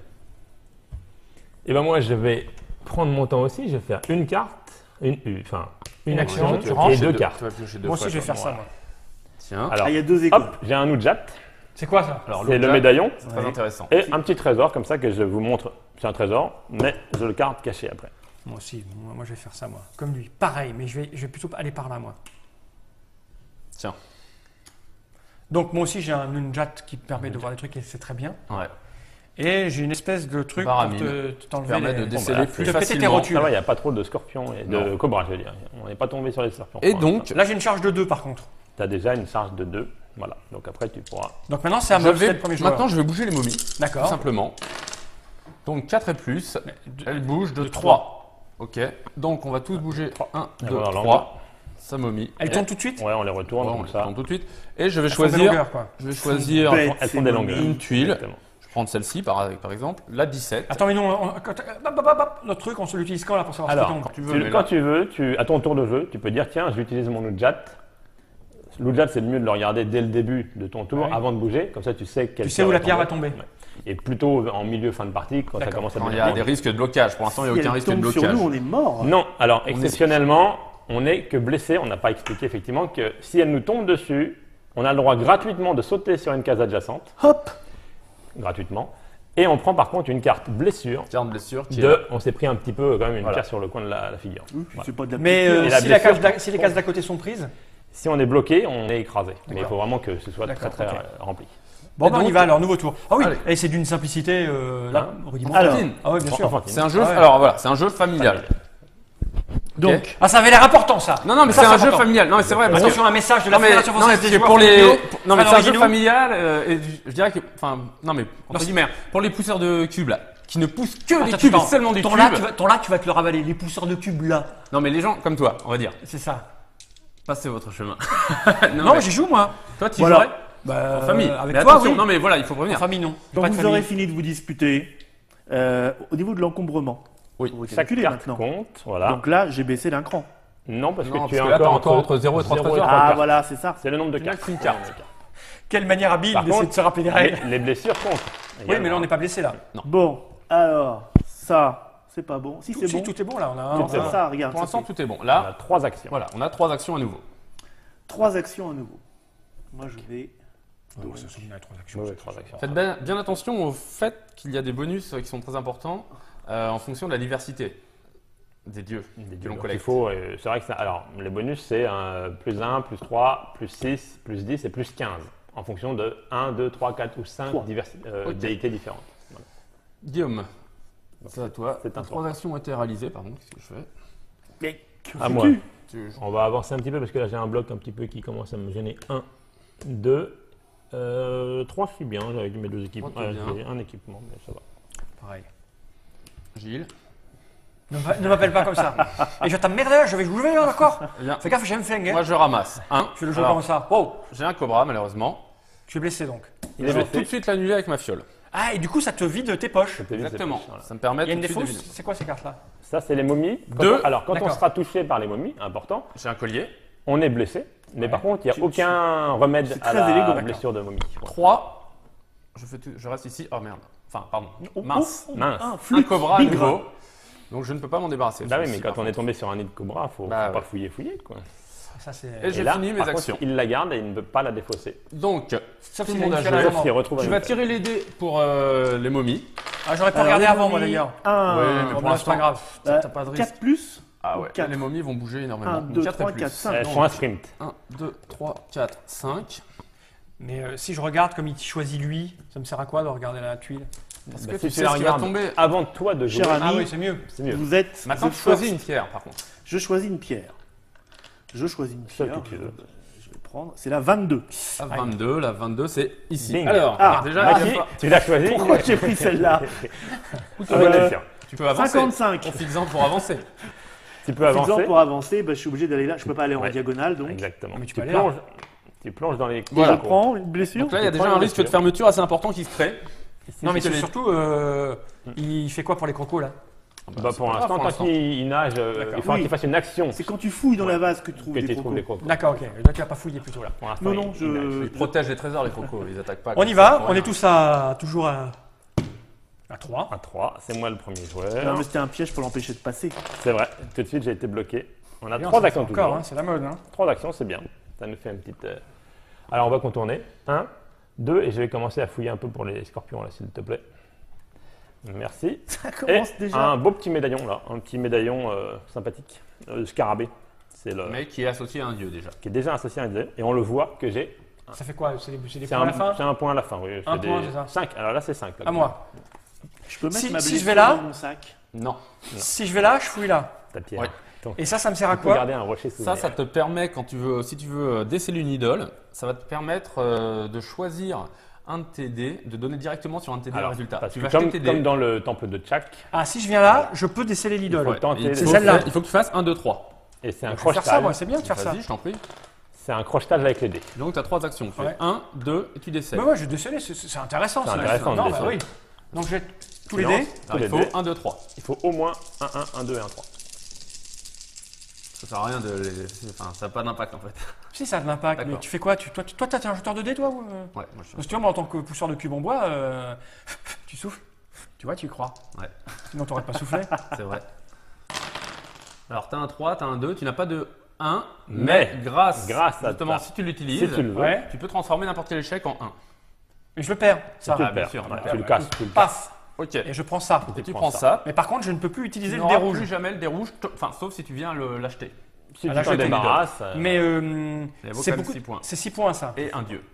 Et ben moi, je vais prendre mon temps aussi. Je vais faire une carte, une, une- enfin une Une action action, Tu tu vas ranges et piocher deux deux- cartes. Tu vas piocher deux Moi aussi, fois, je vais toi. faire ça, moi. Tiens. Alors, Ah, il y a deux échos. hop, j'ai un Oujat. C'est quoi ça? Alors, C'est le l'autre, médaillon c'est très Ouais. intéressant. et un petit trésor comme ça que je vous montre. C'est un trésor, mais je le garde caché après. Moi aussi, moi, moi, je vais faire ça, moi. Comme lui. Pareil, mais je vais, je vais plutôt aller par là, moi. Tiens. Donc, moi aussi, j'ai un Nunjat qui me permet de voir des trucs et c'est très bien. Ouais. Et j'ai une espèce de truc pour Baramine. te, te- t'enlever Permet de les... déceler bah, plus te péter tes facilement. rotules. Ça va, il n'y a pas trop de scorpions et de Non. cobras, je veux dire. On n'est pas tombé sur les scorpions. Et donc, Là, j'ai une charge de deux, par contre. tu as déjà une charge de deux. Voilà. Donc après, tu pourras. Donc maintenant, c'est à je moi, c'est vais, le premier joueur. maintenant, je vais bouger les momies, tout D'accord. simplement. Donc, quatre et plus, Mais de- elle bouge de de trois. Ok. Donc, on va tous bouger un, Et deux, voilà, là, trois. Ça momie. Elle Et- tourne tout de suite? Ouais, on les retourne Ouais, on comme les ça. tourne tout de suite. Et je vais Elles font des choisir, longueurs, quoi. je vais choisir Bête, Elles ces font des momies. longueurs. une tuile. Exactement. Je prendre celle-ci par, par exemple, la dix-sept. Attends, mais non, on- quand- hop, hop, hop, hop, notre truc, on se l'utilise quand là pour savoir Alors, ce qui tombe quand tu veux, Tu- mais quand là- tu veux, tu, à ton tour de jeu, tu peux dire tiens, j'utilise mon Udjat. L'Udjat, c'est le mieux de le regarder dès le début de ton tour, Ouais. avant de bouger. Comme ça, tu sais quelle Tu sais où la pierre va tomber. tomber. Ouais. Et plutôt en milieu, fin de partie, quand ça D'accord. commence à Quand il y bien a des risques de blocage. Pour l'instant, il n'y a Si aucun elle risque de tombe sur blocage. nous, on est mort. Non, alors est- exceptionnellement, on n'est que blessé. On n'a pas expliqué effectivement que si elle nous tombe dessus, on a le droit gratuitement de sauter sur une case adjacente, Hop. gratuitement. Et on prend par contre une carte blessure. Carte de blessure qui est De, on s'est pris un petit peu quand même une Voilà. pierre sur le coin de la, la figure. Ouh, C'est pas de la Mais petite euh, Et la si, la blessure- case d'à- si les cases d'à côté sont prises, Si on est bloqué, on est écrasé. Mais il D'accord. faut vraiment que ce soit très D'accord, très ok. euh, rempli. bon, Et bah, on y donc- va alors, nouveau tour. Ah oui, Allez. et c'est d'une simplicité euh, là, Hein rudimentaire. Alors, Enfantine. Ah oui, bien sûr. Enfantine. C'est un jeu. Ah ouais. Alors voilà, c'est un jeu familial. Donc, Ah, ça avait l'air important ça. Non, non, mais Ça, c'est un c'est jeu important. familial. Non, mais c'est vrai. Parce que, Attention, un message de la non, mais, Fédération non, mais française des c'est joueurs pour les. vidéo. pour- Non, mais Fans c'est un jeu originaux. familial. euh, et je- je dirais que. Enfin, non, mais entre guillemets, pour les pousseurs de cubes là, qui ne poussent que des Attends, cubes et attends. seulement des ton cubes. là, tu vas, ton là, tu vas te le ravaler. Les pousseurs de cubes là, Non, mais les gens comme toi, on va dire. c'est ça. Passez votre chemin. Non, mais j'y joue moi. toi, tu Voilà. jouerais Bah, en famille. Avec mais toi, attention, oui. non, mais voilà, il faut En prévenir. famille, non. quand Pas de vous aurez famille. fini de vous disputer, euh, au niveau de l'encombrement, Oui. vous Chaque calculez carte maintenant. compte. Voilà. Donc là, j'ai baissé d'un cran. non, parce que Non, tu parce es que là, t'as encore, encore entre zéro et trois trésors. trois Ah, cartes. voilà, c'est ça. C'est le nombre de Tu cartes. n'as qu'une carte. Quelle manière habile Par d'essayer contre, de se rappeler des règles. Les, les blessures comptent. Oui, mais là, on n'est pas blessé là. Bon, alors, ça, c'est pas bon. Si, Tout, c'est si, bon. tout est bon là. On a Non, un, ça, un- ça, regarde. Pour ça l'instant, fait tout est bon. On a Là, trois actions. voilà, on a trois actions à nouveau. Trois actions à nouveau. Moi, je vais. Oh, ça, c'est une introduction. Ouais, trois actions. Faites bien, bien attention au fait qu'il y a des bonus euh, qui sont très importants euh, en fonction de la diversité des dieux que l'on Donc, il collecte. faut, euh, c'est vrai que ça, alors, les bonus, c'est un, plus un, plus trois, plus six, plus dix et plus quinze. En fonction de un, deux, trois, quatre ou cinq Trois. diversi- euh, Ok. déités différentes. Voilà. Guillaume, c'est à toi. c'est un Trois tour. actions ont été réalisées, pardon, qu'est-ce que je fais Mais que À fais-tu moi. Tu- On va avancer un petit peu parce que là j'ai un bloc un petit peu qui commence à me gêner. un, deux, trois, je suis bien avec mes deux équipements. Trois, t'es Euh, bien. j'ai un équipement, mais ça va. Pareil. Gilles. Ne m'a- ne m'appelle pas comme ça. Et je t'emmerde, je vais jouer là, d'accord. Eh bien, Fais gaffe, j'ai un flingue. hein. moi je ramasse un. Tu le joues Alors, comme ça. Wow, j'ai un cobra malheureusement. tu es blessé donc. Il Je est vais blessé. tout de suite l'annuler avec ma fiole. Ah, et du coup, ça te vide tes poches. C'était vite, Exactement. c'est plus, voilà. Ça me permet Il y a une tout de suite défausse. d'éviter. C'est quoi ces cartes-là? Ça, c'est les momies. Quand Deux. on- alors, quand on D'accord. sera touché par les momies, important, J'ai un collier. on est blessé. Mais Ouais. par contre, il n'y a Tu- aucun remède c'est à très la élégant. blessure de momie. trois. Je, fais tout- je reste ici. Oh merde. Enfin, pardon. Oh, Mince. oh, oh, Mince. Un, Un flûte, cobra à bigre. nouveau. Donc je ne peux pas m'en débarrasser. Bah oui, Celui-ci, mais quand par on est contre. tombé sur un nid de cobra, il faut, Bah faut pas ouais. fouiller, fouiller. Quoi. Ça, c'est. Et j'ai là, fini mes par contre, actions. il la garde et il ne peut pas la défausser. Donc, Sauf tout s'il le a monde une a fiole à joué. la Sauf main. s'il retrouve un Tu vas autre. tirer les dés pour euh, les momies. Ah, j'aurais pas Alors, regardé les avant, moi momies, d'ailleurs. Un. Ouais, mais Oh, pour bah, c'est l'instant- pas grave. Euh, T'as pas de risque. quatre plus. Ah ou ouais, quatre. les momies vont bouger énormément. un, deux, quatre trois, et plus. quatre, cinq. Elles non. font un sprint. un, deux, trois, quatre, cinq. Mais euh, si je regarde comme il choisit lui, ça me sert à quoi de regarder la tuile? Parce Bah, que si tu sais la ce qui va regardes tomber. avant toi de jouer, Cher Ah ami, oui, c'est mieux. c'est mieux. vous êtes. Maintenant, je tu choisis force- une pierre par contre. Je choisis une pierre. Je choisis une Celle pierre. que tu veux. Je, je vais prendre. C'est la vingt-deux. La vingt-deux, la vingt-deux, c'est ici. Bing. Alors, Ah, déjà, ah, il y a si. pas- Tu l'as choisi. Pourquoi j'ai pris celle-là? Bonne Euh, question. tu peux avancer. cinquante-cinq. Profites-en pour avancer. Tu peux Exemple, avancer. pour avancer, bah, je suis obligé d'aller là. Je peux pas aller en Ouais. diagonale, donc. Exactement. Mais tu tu, peux aller plonges, tu plonges dans les. Voilà. Je prends une blessure. Donc là, il y a Tu déjà prends un une risque de blessure. fermeture assez important qui se crée. Non, mais c'est c'est les- surtout, euh, il fait quoi pour les crocos là? Bah, pour l'instant, tant qu'il il nage, euh, D'accord. il faut Oui. qu'il fasse une action. C'est quand tu fouilles dans la vase que tu trouves Que des tu trouves crocos. des crocos. D'accord, ok. Là, tu vas pas fouiller plutôt là. Pour l'instant, Non, il- non, il nage. je. Ils protègent les trésors, les crocos. Ils attaquent pas. On comme y ça, va, pour on rien. est tous à toujours à, à trois. Un trois, c'est moi le premier Non, joueur. mais c'était un piège pour l'empêcher de passer. C'est vrai, tout de suite j'ai été bloqué. On a Bien, trois ça, actions c'est toujours. encore, hein, c'est la mode. Hein. Trois actions, c'est bien. Ça nous fait une petite. euh, Alors on va contourner. Un, deux, et je vais commencer à fouiller un peu pour les scorpions là, s'il te plaît. Merci. Ça Et commence déjà. un beau petit médaillon là, un petit médaillon euh, sympathique, euh, scarabée. C'est le Mais qui est associé à un dieu déjà. qui est déjà associé à un dé. Et on le voit que j'ai. Ça fait quoi? C'est des, c'est des C'est points à un, la fin? c'est un point à la fin, oui. Un des- point, c'est ça. Cinq. Alors là c'est cinq. là. À moi. Je peux mettre Si- ma si blessure je vais là- dans mon sac. Non. Si je vais là, je fouille là. Ta pierre. Ouais. Donc, Et ça, ça me sert à tu peux quoi? garder un rocher sous Ça, ça te permet, quand tu veux, si tu veux euh, déceler une idole, ça va te permettre euh, de choisir un de tes dés, de donner directement sur un de tes dés le Alors, résultat. parce Tu que vas comme, acheter tes dés. comme dans le temple de Tchak, Ah, si je viens là, je peux déceler l'idole. faut tenter Il les- C'est faut celle-là. faire- Il faut que tu fasses un, deux, trois. et c'est un Je vais faire ça, crochetage. moi, c'est bien de faire ça. Vas-y, je t'en prie. C'est un crochetage avec les dés. Donc tu as trois actions. Tu fais Ouais. un, deux et tu décèles. Mais moi, je vais déceler, c'est c'est intéressant. C'est ça. intéressant de Non, bah déceler. oui. Donc j'ai tous les Silence. dés. Alors, les il faut dés. un, deux, trois. Il faut au moins un un, un deux et un trois. Ça sert à rien de les... Enfin, ça n'a pas d'impact en fait. Si, ça a de l'impact. Mais D'accord. tu fais quoi tu, Toi, tu toi, t'es un jeteur de dés, toi ou, euh Ouais, moi je suis. Parce que tu vois, moi, en tant que pousseur de cube en bois, euh, tu souffles. Tu vois, tu y crois. Ouais. Sinon, t'aurais pas soufflé. C'est vrai. Alors, tu as un trois, tu as un deux, tu n'as pas de un, mais, Mais, grâce, grâce à justement, ta- si tu l'utilises, Si tu le veux, Ouais. tu peux transformer n'importe quel échec en un. Et je le perds, ça. tu Ah, le bien perds. sûr, Ouais, bien tu le sûr. casses, tu le casses. Paf. Ok. Et je prends ça. Et tu prends prends ça. ça. Mais par contre, je ne peux plus Tu utiliser le n'auras dé rouge. plus jamais le dé rouge, t- enfin, sauf si tu viens le- l'acheter. Si Ah, tu là, t'en je l'ai débarrasses, euh, Mais euh, Il vaut c'est quand même beaucoup. six points. C'est six points, ça. Et un dieu.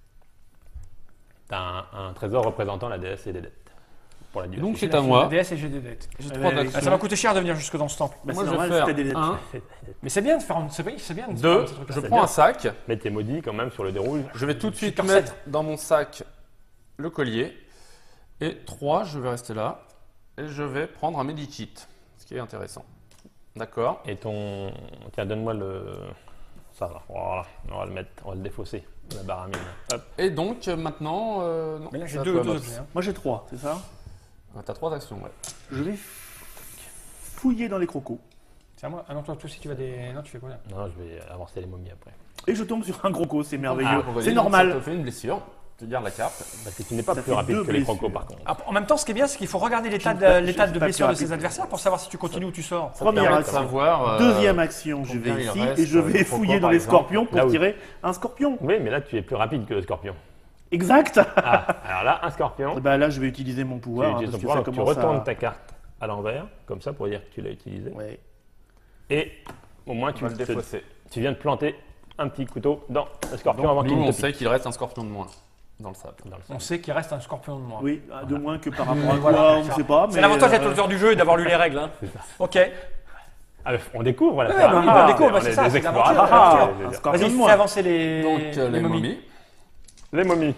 t'as un, un trésor représentant la déesse et les dettes. Pour la Donc diversité. c'est à moi. D S et j'ai des dettes. J'ai Ouais, trois ouais, Ah, actions. ça va coûter cher de venir jusque dans ce temple. Bah, Moi c'est je normal, vais si t'as des faire lettres. un, Mais c'est bien de faire. C'est bien, c'est bien de faire deux, ces trucs-là. je c'est prends bien. un sac. Mais t'es maudit quand même sur le dé rouge. Je vais tout de suite corset. mettre dans mon sac le collier. Et trois, je vais rester là. Et je vais prendre un medikit, ce qui est intéressant. D'accord. Et ton. Tiens, donne-moi le. Ça va. Voilà. On va le mettre, on va le défausser. La barre à mine. Hop. Et donc euh, maintenant, euh, non, Mais là, j'ai c'est à deux, toi, deux Mops. objets. hein. Moi j'ai trois, c'est ça? Ah, T'as trois actions, ouais. Je vais fouiller dans les crocos. C'est à moi. Ah non, toi, toi aussi, tu vas des. Non, tu fais quoi là? Non, je vais avancer les momies après. Et je tombe sur un croco, c'est merveilleux. Ah, pour c'est gagner, donc normal. Ça te fait une blessure. Tu gardes la carte. Parce que tu n'es pas Ça plus fait rapide deux que les blessures. crocos par contre. Ah, en même temps, ce qui est bien, c'est qu'il faut regarder l'état Je de, suis pas- l'état je de suis pas blessure de plus ses rapide. adversaires pour savoir si tu continues ou tu sors. Première Permet de action. savoir, euh, Deuxième action, je combien vais il ici reste, et je euh, vais les crocos, fouiller dans par les exemple. scorpions pour Là où- tirer un scorpion. Oui, mais là tu es plus rapide que le scorpion. Exact. Ah, alors là, un scorpion. Bah là, je vais utiliser mon Tu pouvoir. hein, utilises parce ton que pouvoir, ça donc tu commence retournes à... ta carte à l'envers, comme ça pour dire que tu l'as utilisé. Ouais. Et au moins Tu tu, vas le te- défausser. tu viens de planter un petit couteau dans le scorpion avant Donc, qu'il nous, ne on te pique. sait qu'il reste un scorpion de moins dans le sable. Dans le On sable. sait qu'il reste un scorpion de moins. Oui, de moins que par rapport à Voilà. quoi, on ne sait pas. C'est mais, l'avantage d'être euh, auteur du jeu et d'avoir lu les règles. Hein. C'est ça. Ok. Ah, on découvre la Ouais, pyramide. bah, on Ah, découvre, bah, on c'est est ça, des c'est explorateurs. l'aventure, Ah, l'aventure. je veux Un dire. scorpion Vas-y, de fais moins. avancer les, Donc euh, les momies, Les momies,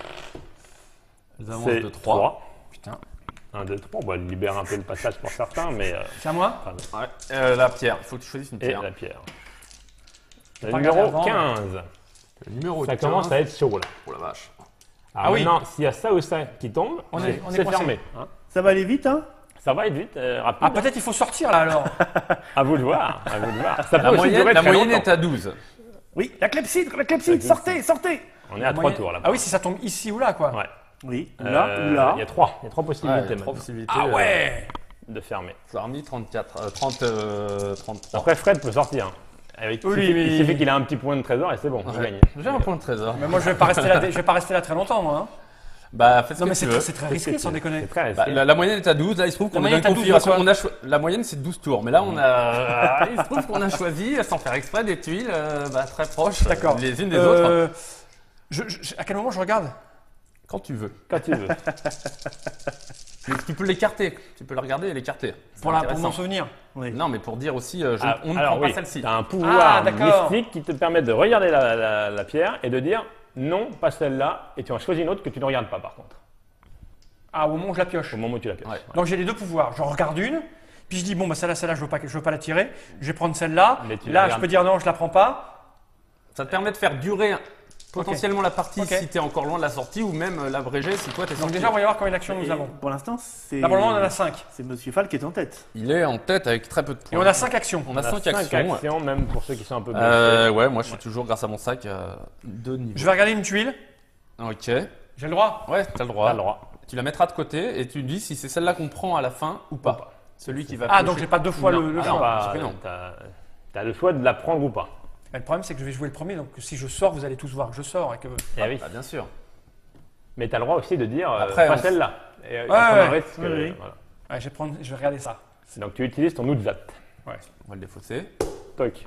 elles avancent c'est de trois. trois. Putain, un, deux, trois. On va libérer un peu le passage pour certains, mais. euh, c'est à moi. enfin, Ouais. Euh, la pierre, il faut que tu choisisses une et pierre. la pierre. pas Le regarder numéro avant. quinze. Le numéro Ça quinze. commence à être chaud là. Oh la vache. Alors Ah oui. maintenant, s'il y a ça ou ça qui tombe, On c'est est- on est c'est coincé. fermé. hein. Ça va aller vite, hein? Ça va être vite, euh, rapide. Ah, peut-être il faut sortir là alors. À vous de voir. À vous de voir. Ça peut La aussi moyenne, durer la très moyenne longtemps. est à douze. Oui, la clepsydre, la clepsydre, sortez, sortez! On est à trois Moyenne- tours là. Ah oui, si ça tombe ici ou là quoi. Ouais. Oui, ou là, Euh, ou là. Il y a trois. Il y a trois Ouais, possibilités trois maintenant possibilités. Ah euh, ouais. de fermer. Ça a remis trente-quatre, euh, trente, euh, trente-trois. Après, Fred peut sortir. Avec, Oui, il suffit, mais- il suffit qu'il a un petit point de trésor et c'est bon, il Ouais. gagne. J'ai un point de trésor. Mais moi je vais pas rester là, je vais pas rester là très longtemps moi. hein. Bah, fais ce Non que mais tu c'est veux. très, c'est très risqué sans déconner. C'est très Bah, risqué. la, la moyenne est à douze. Là, il se trouve La qu'on est dans moyenne une est à douze, configuration. quoi. On a cho- la moyenne, c'est douze tours. Mais là, on a. il se trouve qu'on a choisi, sans faire exprès, des tuiles euh, bah, très proches D'accord. les unes des autres. Euh, je- je- à quel moment je regarde? Quand tu veux. Quand tu veux. Mais tu peux l'écarter. Tu peux le regarder et l'écarter. C'est Pour, la, pour intéressant. mon souvenir. Oui. Non, mais pour dire aussi, euh, je- Ah, on ne alors prend oui, pas celle-ci. tu as un pouvoir Ah, d'accord. mystique qui te permet de regarder la, la- la pierre et de dire non, pas celle-là, et tu en choisis une autre que tu ne regardes pas par contre, Ah, au moment où je la pioche. au moment où tu la pioches. Ouais. Donc j'ai les deux pouvoirs. J'en regarde une, puis je dis bon bah celle-là, celle-là, je veux pas, je veux pas la tirer. Je vais prendre celle-là. Mais tu la Là, je regardes. peux dire non, je la prends pas. Ça te permet de faire durer potentiellement la partie Ok. si tu es encore loin de la sortie ou même euh, l'abréger si toi tu es Donc sorti. déjà, on va y voir combien d'actions nous Et avons. pour l'instant, c'est. Là pour le moment, on en a cinq. C'est Monsieur Fall qui est en tête. Il est en tête avec très peu de Et points. on a cinq actions. On a On a cinq cinq actions. actions, même pour ceux qui sont un peu blessés. Euh, ouais, moi je suis toujours grâce à mon sac euh, deux niveaux. Je vais regarder une tuile. Ok. J'ai le droit. Ouais, t'as le droit. T'as le droit. Tu la mettras de côté et tu dis si c'est celle-là qu'on prend à la fin ou pas. pas. Celui qui va. Ah piocher. donc j'ai pas deux fois Non, le, le ah, choix. non. Pas- c'est que non. T'as t'as le choix de la prendre ou pas. Mais le problème c'est que je vais jouer le premier. Donc si je sors, vous allez tous voir que je sors et que. Eh oui. Bah, bien sûr. Mais tu as le droit aussi de dire euh, Après, pas on- celle-là. Et, euh, Ouais, à prendre ouais. un risque, Oui, euh, oui. voilà. Ouais, je vais prendre, je vais regarder ça. Donc tu utilises ton Outzat. On va le défausser. Toc.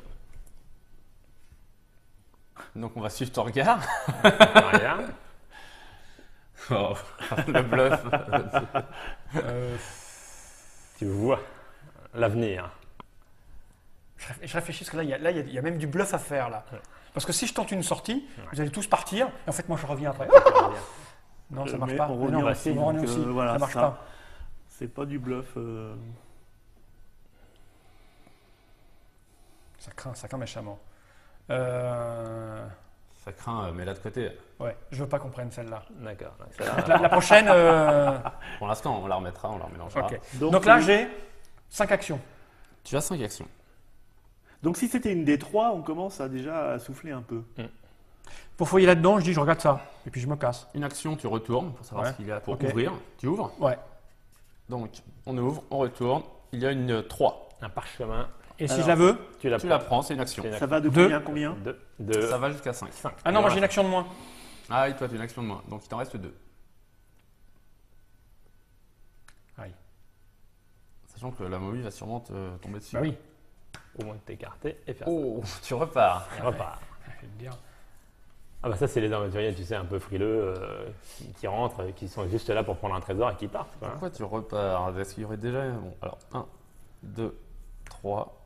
Donc on va suivre ton regard. Regarde. Oh, le bluff. Euh, Tu vois l'avenir. je, réf- je réfléchis parce que là, il y, a- là, il y a- il y a même du bluff à faire là. Parce que si je tente une sortie, vous allez tous partir. Et en fait, moi, je reviens après. Non, ça marche Mais pas. on Mais revient non, aussi, on revient donc, aussi. euh, voilà, ça marche ça. pas. C'est pas du bluff. euh, Ça craint, ça craint méchamment. Euh, Ça craint, euh, mets-la de côté. Ouais, je veux pas qu'on prenne celle-là. D'accord. Donc, La, la prochaine. euh, Pour l'instant, on la remettra, on la remélangera. ok. Donc, Donc là, euh, j'ai cinq actions. Tu as cinq actions. Donc si c'était une des trois, on commence à déjà à souffler un peu. Pour fouiller là-dedans, je dis je regarde ça. Et puis je me casse. Une action, tu retournes pour savoir Ouais. ce qu'il y a pour Ok. ouvrir. Tu ouvres. Ouais. Donc, on ouvre, on retourne. Il y a une trois. Un parchemin. Et si Alors, je la veux? Tu la Tu la prends, c'est une action. C'est une Ça va de Deux. combien à combien? Deux. Deux. Ça va jusqu'à cinq. Cinq. Ah non, moi j'ai une action de moins. Ah oui, toi, tu as une action de moins. Donc, il t'en reste deux. Aïe. Sachant que la momie va sûrement te tomber dessus. Bah oui. Au moins de t'écarter et faire Oh, tu repars. ça. Et repart. Je vais te dire. Ah bah ça c'est les aventuriers, tu sais, un peu frileux, euh, qui, qui rentrent, euh, qui sont juste là pour prendre un trésor et qui partent. Quoi. Pourquoi tu repars? Est-ce qu'il y aurait déjà... Bon, alors, un, deux, trois,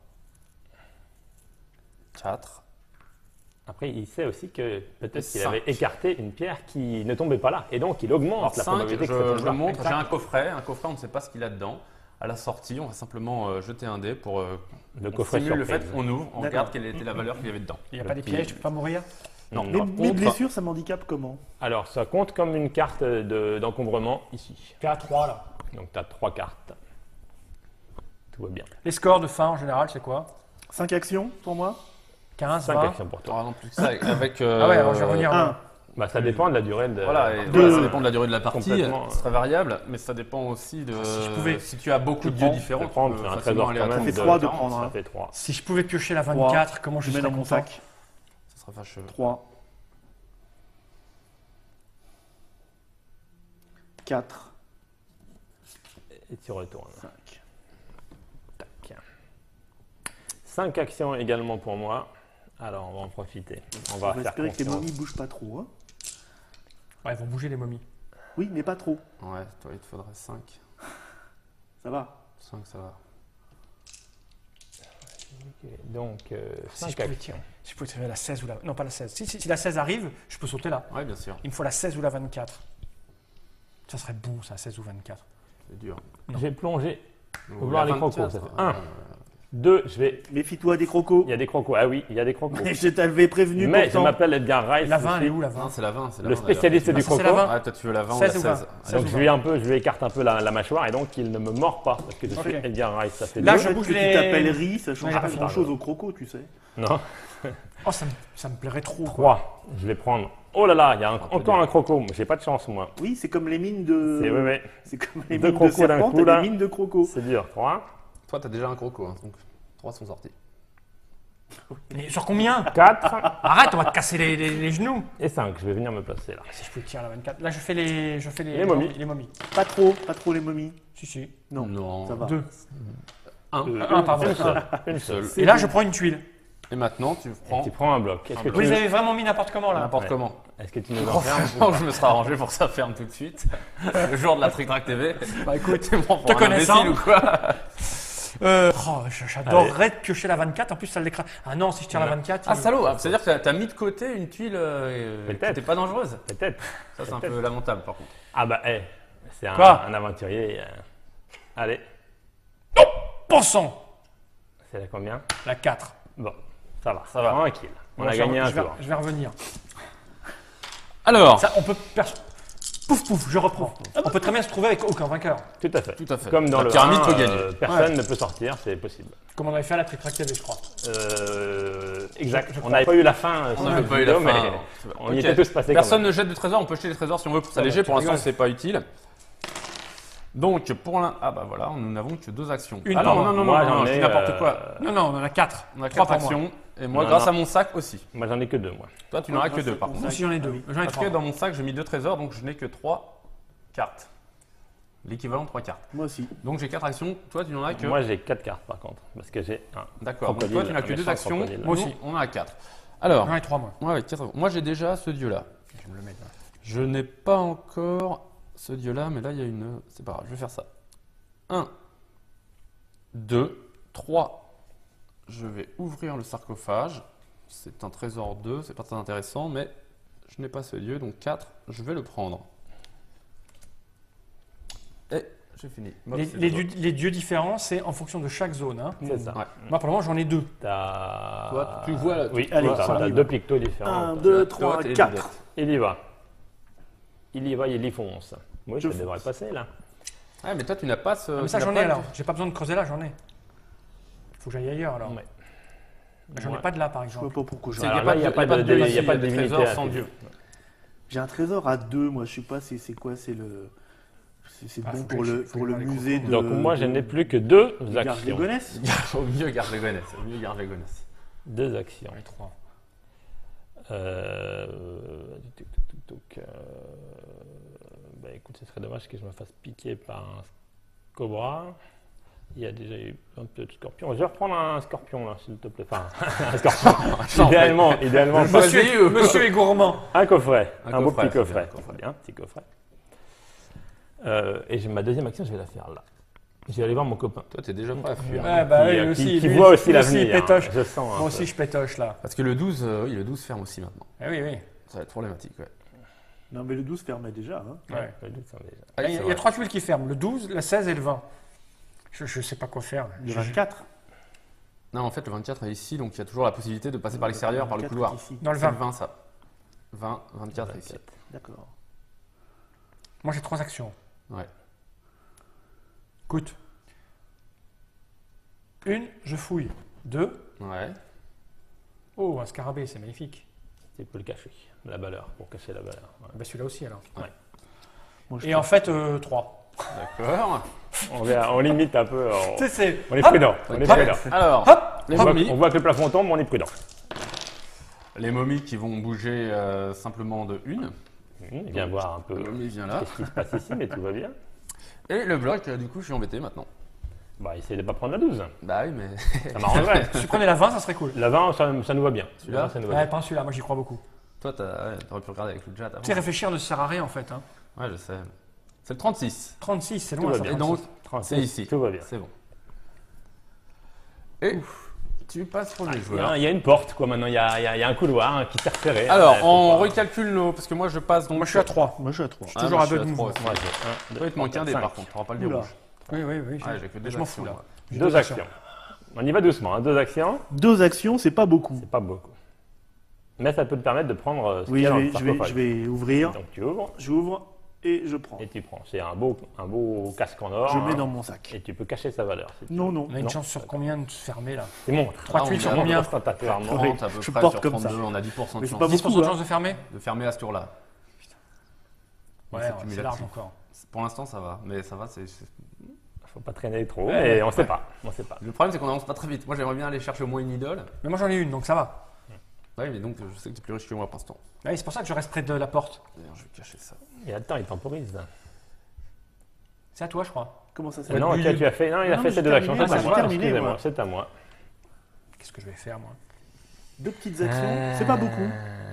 quatre. Après il sait aussi que peut-être Et qu'il cinq. avait écarté une pierre qui ne tombait pas là. Et donc il augmente Alors, la cinq, probabilité je, que ça tombe je là. montre, j'ai Exact. un coffret. Un coffret, on ne sait pas ce qu'il y a dedans. À la sortie, on va simplement euh, jeter un dé pour euh, Le on coffret simule le surprise. fait qu'on ouvre, on D'accord. regarde quelle était la valeur qu'il y avait dedans. Il n'y a Le pas des petit- pièges, tu peux pas mourir? Non, Mes, par mes contre, blessures, ça m'handicape comment? Alors ça compte comme une carte de- d'encombrement ici. T'es à trois là. Donc tu as trois cartes. Tout va bien. Les scores de fin en général, c'est quoi? cinq actions pour moi? quinze, cinq vingt. actions pour tu toi. auras non plus que ça avec. euh, Ah ouais, alors je vais revenir. un. Bah, ça dépend de la durée de... Voilà, et Deux. voilà, ça dépend de la durée de la partie, Complètement, c'est très variable, mais ça dépend aussi de Si je pouvais- si tu as beaucoup Tu de dieux prends, différents, tu prends, tu tu peux as un facilement trésor aller quand à même trente, Ça fait trois de quarante, prendre, Ça hein. fait trois. Si je pouvais piocher la Trois. vingt-quatre, comment je Je mets serais dans mon content? sac. Ça sera fâcheux. trois. quatre. Et tu retournes. cinq. Tac. Cinq actions également pour moi. Alors on va en profiter. On va On va faire espérer que les confiance. momies bougent pas trop. Hein. Ouais, ils vont bouger les momies. Oui, mais pas trop. Ouais, toi il te faudrait cinq. Ça va. cinq ça va. Ok, donc euh, Si cinq je pouvais actions. tirer. Si je pouvais tirer la seize ou la... Non, pas la seize. Si, si, si la seize arrive, je peux sauter là. Ouais, bien sûr, Il me faut la seize ou la vingt-quatre. Ça serait bon, ça, seize ou vingt-quatre. c'est dur. Non. J'ai plongé. Ou voir la les crocos, vingt-quatre, ça fait euh, un. Deux, je vais. Méfie-toi des crocos. Il y a des crocos. Ah oui, il y a des crocos. Je t'avais prévenu Mais je pourtant. m'appelle Edgar Rice. La je vingt, elle est suis où la Non, vingt? c'est la vingt, c'est la Le vingt, d'ailleurs. spécialiste Ah, du ça, c'est croco. la vingt. Ouais, toi tu veux la vingt ou la seize ou vingt. seize. seize Donc ou je vingt. lui un peu, je lui écarte un peu la, la mâchoire et donc il ne me mord pas parce que je suis Ok. Edgar Rice. Ça fait Là, deux. je Le fait bouge que les- tu t'appelles Ri, ça Ouais, change il a pas pas fait grand chose aux crocos, tu sais. Non. Oh, ça me, ça me plairait trop. quoi. Trois. Je vais prendre. Oh là là, il y a un- peu encore dur. un croco. J'ai pas de chance moi. Oui, c'est comme les mines de. C'est oui, oui. C'est comme les Deux mines de crocos d'un serpents, coup, t'as là. des mines de crocos. C'est dur. Trois. Toi t'as déjà un croco, hein, donc trois sont sortis. Mais sur combien? Quatre Arrête, on va te casser les, les- les genoux. et cinq. Je vais venir me placer là. Si je peux tirer la vingt-quatre. Là, je fais les, je fais les, Les momies. Les momies. Pas trop, pas trop les momies. Si, si. Non, Non. ça va. Deux. Un. Euh, un, pardon. Une seule. Une Une seule. seule. Et là, je prends une tuile. Et maintenant tu prends Tu prends un bloc. Est-ce Un que bloc. Vous tu les avez vraiment mis n'importe comment là? n'importe Ouais. comment. Est-ce que tu nous en fais un Franchement, je me serais arrangé pour que ça ferme tout de suite. Le jour de la Trick Track T V. Bah écoute, Tu me prends pour te un connaissant. imbécile ou quoi? euh, oh, j'adorerais piocher la vingt-quatre. En plus, ça l'écrase. Ah non, si je tire la Ouais. vingt-quatre. Ah il- salaud, ah, c'est-à-dire que t'as- t'as mis de côté une tuile euh, qui Peut-être. n'était pas dangereuse. Peut-être. Ça c'est un Peut-être. peu lamentable par contre. Ah bah, eh, c'est un, Quoi un aventurier. euh. Allez, Pensons. c'est la combien? La quatre. Bon, ça va. Ça va. Tranquille. On Bon, a je gagné vais- un je vais, tour. je vais revenir. Alors, Ça, on peut. pers- Pouf, pouf, je reprends. On peut très bien se trouver avec aucun vainqueur. Tout à fait. tout à fait. Comme dans la le pyramide un, peut gagner. euh, personne ne peut sortir, c'est possible. Comme on avait fait à la Trick Track T V, je crois. Euh, exact. Je- je on crois. n'avait pas eu la fin euh, On sur n'avait cette pas eu la vidéo, fin. mais on Ok. y était tous passés. Personne quand même. ne jette de trésors, on peut jeter des trésors si on veut pour s'alléger. va, Pour tu l'instant, rigoles. c'est pas utile. Donc, pour l'un. Ah bah voilà, nous n'avons que deux actions. Une ah non, pour non, non, moi, non, non, j'en je dis ai, n'importe euh, quoi. Non, non, on en a quatre. On a Trois quatre pour moi. actions. Et moi, Non, grâce non. à mon sac aussi. Moi, j'en ai que deux, moi. Toi, tu n'en as que Grâce deux à par ton contre. Moi aussi, j'en ai deux. J'en ai Parce trois. que dans mon sac, j'ai mis deux trésors, donc je n'ai que trois cartes. L'équivalent de trois cartes. Moi aussi. Donc j'ai quatre actions, toi tu n'en as que. Moi, j'ai quatre cartes par contre. Parce que j'ai un. D'accord, donc crocodile, toi tu n'as un que deux méchant actions, crocodile. moi Moi aussi, aussi. on en a quatre. Alors, J'en ai trois, moi. ouais, quatre. Moi j'ai déjà ce dieu-là. Je vais me le mettre là. Je n'ai pas encore ce dieu-là, mais là il y a une. C'est pas grave, je vais faire ça. un, deux, trois. Je vais ouvrir le sarcophage. C'est un trésor deux, c'est pas très intéressant, mais je n'ai pas ce dieu, donc quatre, je vais le prendre. Et j'ai fini. Mox, Les, c'est les toi. dieux, les dieux différents, c'est en fonction de chaque zone. Hein. C'est ça. Ouais. Moi, pour le moment, j'en ai deux. T'as. Toi, tu vois là. Oui, Allez, toi, ça t'as y deux va. pictos différents. un, Tu deux, as trois, Todd et quatre. Doudette. Il y va. Il y va, il y fonce. Oui, Je ça devrait fonce. passer là. Ouais, mais toi, tu n'as pas ce. Ah, mais tu ça, n'as j'en ai pas le- alors. J'ai pas besoin de creuser là, j'en ai. Faut que j'aille ailleurs alors. Ouais. Bah, j'en ai Ouais. pas de là, par Je vois exemple. pas pourquoi C'est- j'ai. Il n'y a Alors pas là, de il y a pas de- dieu il y a ici, pas de des divinité trésors à sans la dieu. J'ai un trésor à deux, moi. Je sais pas c'est c'est quoi, c'est le. C'est c'est Ah, bon faut pour que le, je- pour faut le que je musée les de. Donc moi, je de- n'ai plus que deux de actions. Garges-les-Gonesse. Au mieux, garde les Gonesse. Au mieux, garde les Gonesse. Deux actions. J'en ai trois. Euh... tuc, tuc, tuc, tuc, euh, Bah écoute, ce serait dommage que je me fasse piquer par un cobra. Il y a déjà eu un peu de scorpion. Je vais reprendre un scorpion là, s'il te plaît. Enfin, un scorpion. idéalement, idéalement. pas- Monsieur, monsieur est gourmand. Un coffret, Un un, beau coffret, petit c'est coffret. bien, un coffret. Bien, petit coffret. Euh, et j'ai ma deuxième action, je vais la faire là. Je vais aller voir mon copain. Toi, tu es déjà prêt à fuir. Ouais, bah qui, oui, euh, lui qui- aussi. qui lui- voit aussi lui aussi, il l'avenir. pétoche. Je sens. un Moi peu. aussi, je pétoche là. Parce que le douze, euh, oui, le douze ferme aussi maintenant. Eh oui, oui. Ça va être problématique, ouais. Non, mais le douze fermait déjà. Hein. Ouais. Le doute, ça me déjà. Ah, Il y, a- c'est il y a vrai. trois tuiles qui ferment, le douze, le seize et le vingt. Je ne sais pas quoi faire. Le Je- vingt-quatre. Non, en fait, le vingt-quatre est ici, donc il y a toujours la possibilité de passer par l'extérieur, par le vingt-quatre couloir. est ici. Dans le C'est vingt. le vingt, ça. vingt, vingt-quatre ici. D'accord. Moi, j'ai trois actions. Ouais. Écoute. Une, je fouille. Deux, Ouais. oh, un scarabée, c'est magnifique. Tu peux le cacher, la valeur, pour cacher la valeur. Ouais. Bah, celui-là aussi alors. Moi, je Et en fait, euh, trois. D'accord. On, verra- on limite un peu. On, Tu sais, c'est. on est Hop, prudent. On est Hop. prudent. Alors, Hop, les On voit, momies. on voit que le plafond tombe, on est prudent. Les momies qui vont bouger euh, simplement de une. Hum, viens voir un peu Le momie vient là. qu'est-ce qui se passe ici, mais tout va bien. Et le bloc, euh, du coup, je suis embêté maintenant. Bah, essaye de ne pas prendre la douze. Bah oui, mais. Ça m'arrangerait. si tu prenais la vingt, ça serait cool. La vingt, ça, ça nous va bien. Celui-là La vingt, ça nous va Ouais, bien. pas celui-là, moi j'y crois beaucoup. Toi, t'as- ouais, t'aurais pu regarder avec le chat avant. Tu sais, réfléchir ne sert à rien en fait. Hein. Ouais, je sais. C'est le trente-six. trente-six, c'est Tout loin va ça. bien. Et donc, trente-six, c'est ici. Tout va bien. C'est bon. Et tu passes pour les Il y, joueurs. a, il y a une porte, quoi, maintenant. Il y a, il y a- il y a un couloir hein, qui s'est resserré. Alors, Ouais, faut on pas- recalcule nos. Parce que moi, je passe donc. Moi je suis à trois. Moi, je suis à trois. Ah, toujours moi, à je suis deux de trois mouvement. aussi. Moi, j'ai un, deux, Toi, il te manque trois, un dé cinq. par contre, tu n'auras pas le dé Oula. rouge. Oui, oui, oui. Ouais, j'ai que deux je m'en actions, fous là. moi. J'ai Deux actions. On y va doucement. Hein. Deux actions, Deux actions, c'est pas beaucoup. c'est pas beaucoup. Mais ça peut te permettre de prendre euh, ce Oui, qu'il y a je dans vais, le je, vais, sarcophage. je vais ouvrir. Donc tu ouvres J'ouvre et je prends. et tu prends. C'est un beau, un beau casque en or. Je hein, mets dans mon sac. Et tu peux cacher sa valeur. si tu Non, veux. non. On a une Non. chance sur combien de se fermer là C'est montre. Trois Ah, tuiles on sur est à combien Ostentatoire. trente à peu je près porte sur comme ça. trente-deux, on a dix pour cent de Mais c'est chance pas dix pour cent beaucoup, de hein. chance de fermer de fermer à ce tour-là. Ouais, c'est ouais, c'est cumulatif. large encore. Pour l'instant, ça va, mais ça va, c'est. c'est- Faut pas traîner trop. Ouais, et ouais. on sait pas. On sait pas. Le problème, c'est qu'on avance pas très vite. Moi, j'aimerais bien aller chercher au moins une idole. Mais moi j'en ai une donc ça va. Ouais, mais donc, je sais que tu es plus riche que moi pour l'instant. Ouais, c'est pour ça que je reste près de la porte. D'ailleurs, je vais cacher ça. Et attends, il temporise. C'est à toi, je crois. Comment ça Mais s'appelle non, lui, tu, lui. tu as fait. Non, il a Non, fait mais ses j'ai deux actions. terminé, C'est à j'ai moi. terminé, Excusez-moi, moi. c'est à moi. Qu'est-ce que je vais faire moi Deux petites actions, c'est pas beaucoup.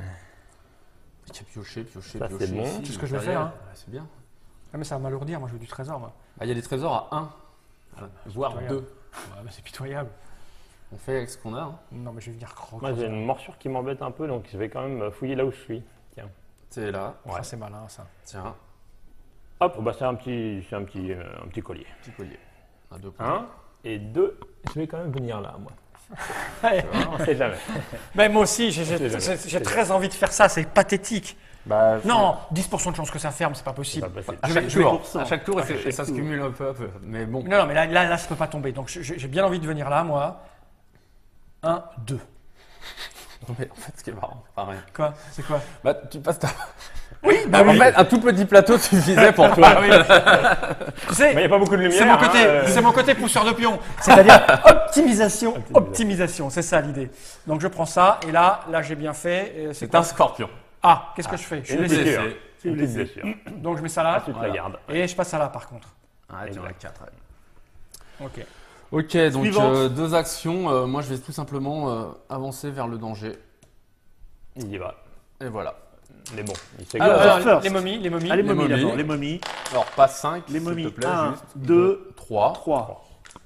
Il y a pioché, pioché, Ça, pioché. c'est bon. ici, C'est ce le que je vais matériel. faire, hein. Ouais, c'est bien. Ah mais ça va m'alourdir, moi je veux du trésor moi. Ah, il y a des trésors à un, voire Pitoyable. deux. Ouais, mais c'est pitoyable. On fait avec ce qu'on a. hein. Non mais je vais venir croquer. Moi, j'ai une morsure qui m'embête un peu, donc je vais quand même fouiller là où je suis. Tiens. C'est là. Ah, c'est malin ça. Tiens, Hop, bah, c'est un petit, c'est un petit, euh, un petit collier. petit collier. À deux points. Un et deux. Je vais quand même venir là, moi. Ouais. On sait jamais. Mais moi aussi, j'ai- j'ai C'est jamais. j'ai- j'ai C'est très envie de faire ça, c'est pathétique. Bah, Non, dix pour cent de chance que ça ferme, c'est pas c'est possible. pas possible. À Je chaque vais- je vais- tour, pour ça. à chaque tour, et, À c'est- et chaque ça se tour. cumule un peu à peu. Mais bon. Non, non, mais là, là, là, ça peut pas tomber. Donc je- j'ai bien envie de venir là, moi. Un, deux. Non, mais en fait, ce qui est marrant, pareil. Quoi C'est quoi Bah, tu passes ta. Oui, bah en oui. fait, un tout petit plateau suffisait pour toi. Ah oui. Tu sais, Mais il n'y a pas beaucoup de lumière. c'est mon côté, hein, euh, c'est mon côté pousseur de pion. C'est-à-dire optimisation, optimisation. C'est ça l'idée. Donc je prends ça et là, là j'ai bien fait. Et C'est C'est quoi un scorpion. Ah, qu'est-ce que je fais Je suis une blessé. blessure. blessé. Une petite blessure. Donc je mets ça là Ah, tu te la Voilà. gardes. et je passe à là par contre. Ah, tu en as Exact. quatre. ouais. Ok. Ok, donc Suivante. euh, deux actions. Euh, moi, je vais tout simplement euh, avancer vers le danger. Il y va. Et voilà. Mais bon, il s'est Alors, Alors, alors, first. les momies, les momies. Ah, les Les momies momies. d'abord, les momies. Alors, pas cinq, Les s'il te momies. plaît, un, juste. deux, trois. trois.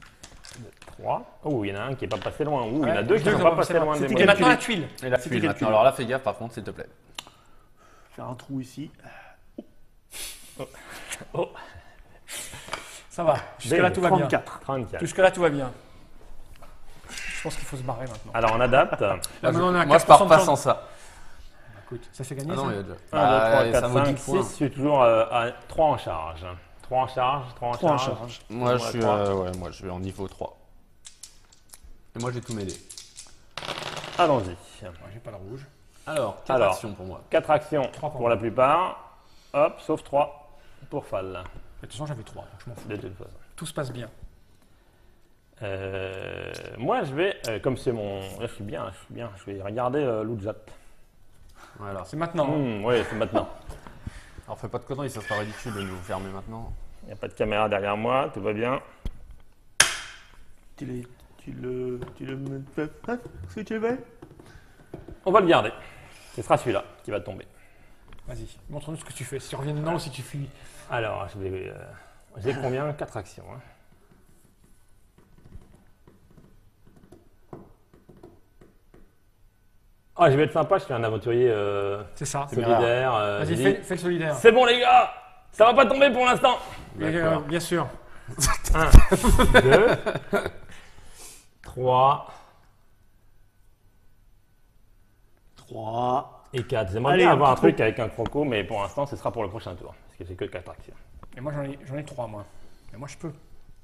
trois. Oh, il y en a un qui est pas passé loin. Ouh, il y en Ouais, a deux qui deux sont qui pas sont passés passés loin des C'était Et momies. maintenant la calculé. tuile. Et la C'était tuile calculé. maintenant. Alors là, fais gaffe par contre, s'il te plaît. Faire un trou ici. Ça va. Jusque-là, tout va bien. trente-quatre. trente-quatre. Jusque-là, tout va bien. Je pense qu'il faut se barrer maintenant. Alors on adapte. Là, maintenant, on est à Moi, je quatre pour cent pars de pas chance. sans ça. Écoute, ça fait gagner Ah non, ça il y a déjà. un, deux, Bah, trois, ça quatre, vaut cinq, dix points. six. Je suis toujours euh, à trois en charge. trois en charge, trois en trois en charge. charge. Moi, je Toujours à suis, trois. euh, ouais, moi, je suis en niveau trois. Et moi, j'ai tout mêlé. Allons-y. Ouais, j'ai pas le rouge. Alors, quatre Alors. actions pour moi. quatre actions Trois pour pour la plupart. Hop, sauf trois pour Fall. De toute façon, j'avais trois, donc je m'en fous. De toute façon. Tout se passe bien. Euh, moi, je vais, euh, comme c'est mon. Là, je suis bien, je suis bien. Je vais regarder euh, l'Oudjat. Voilà. C'est maintenant. hein. Hmm, oui, c'est maintenant. Alors, fais pas de conneries, ça sera ridicule de nous fermer maintenant. Il n'y a pas de caméra derrière moi, tout va bien. Tu, les, tu le. Tu le. Ah, ce que tu veux? On va le garder. Ce sera celui-là qui va tomber. Vas-y, montre-nous ce que tu fais. Si tu reviens dedans ou si tu fuis. Alors, je vais. euh, j'ai combien? quatre actions. Hein. Ah, je vais être sympa, je suis un aventurier euh, C'est ça. solidaire. euh, Vas-y, j'ai fais, dit, fais le solidaire. c'est bon, les gars! Ça va pas tomber pour l'instant! Et, euh, D'accord. bien sûr. un, deux, trois trois. et quatre. J'aimerais Allez, bien un avoir un petit truc avec un croco, mais pour l'instant, ce sera pour le prochain tour. Parce que j'ai que quatre actions. Et moi, j'en ai, j'en ai trois, moi. Mais moi, je peux.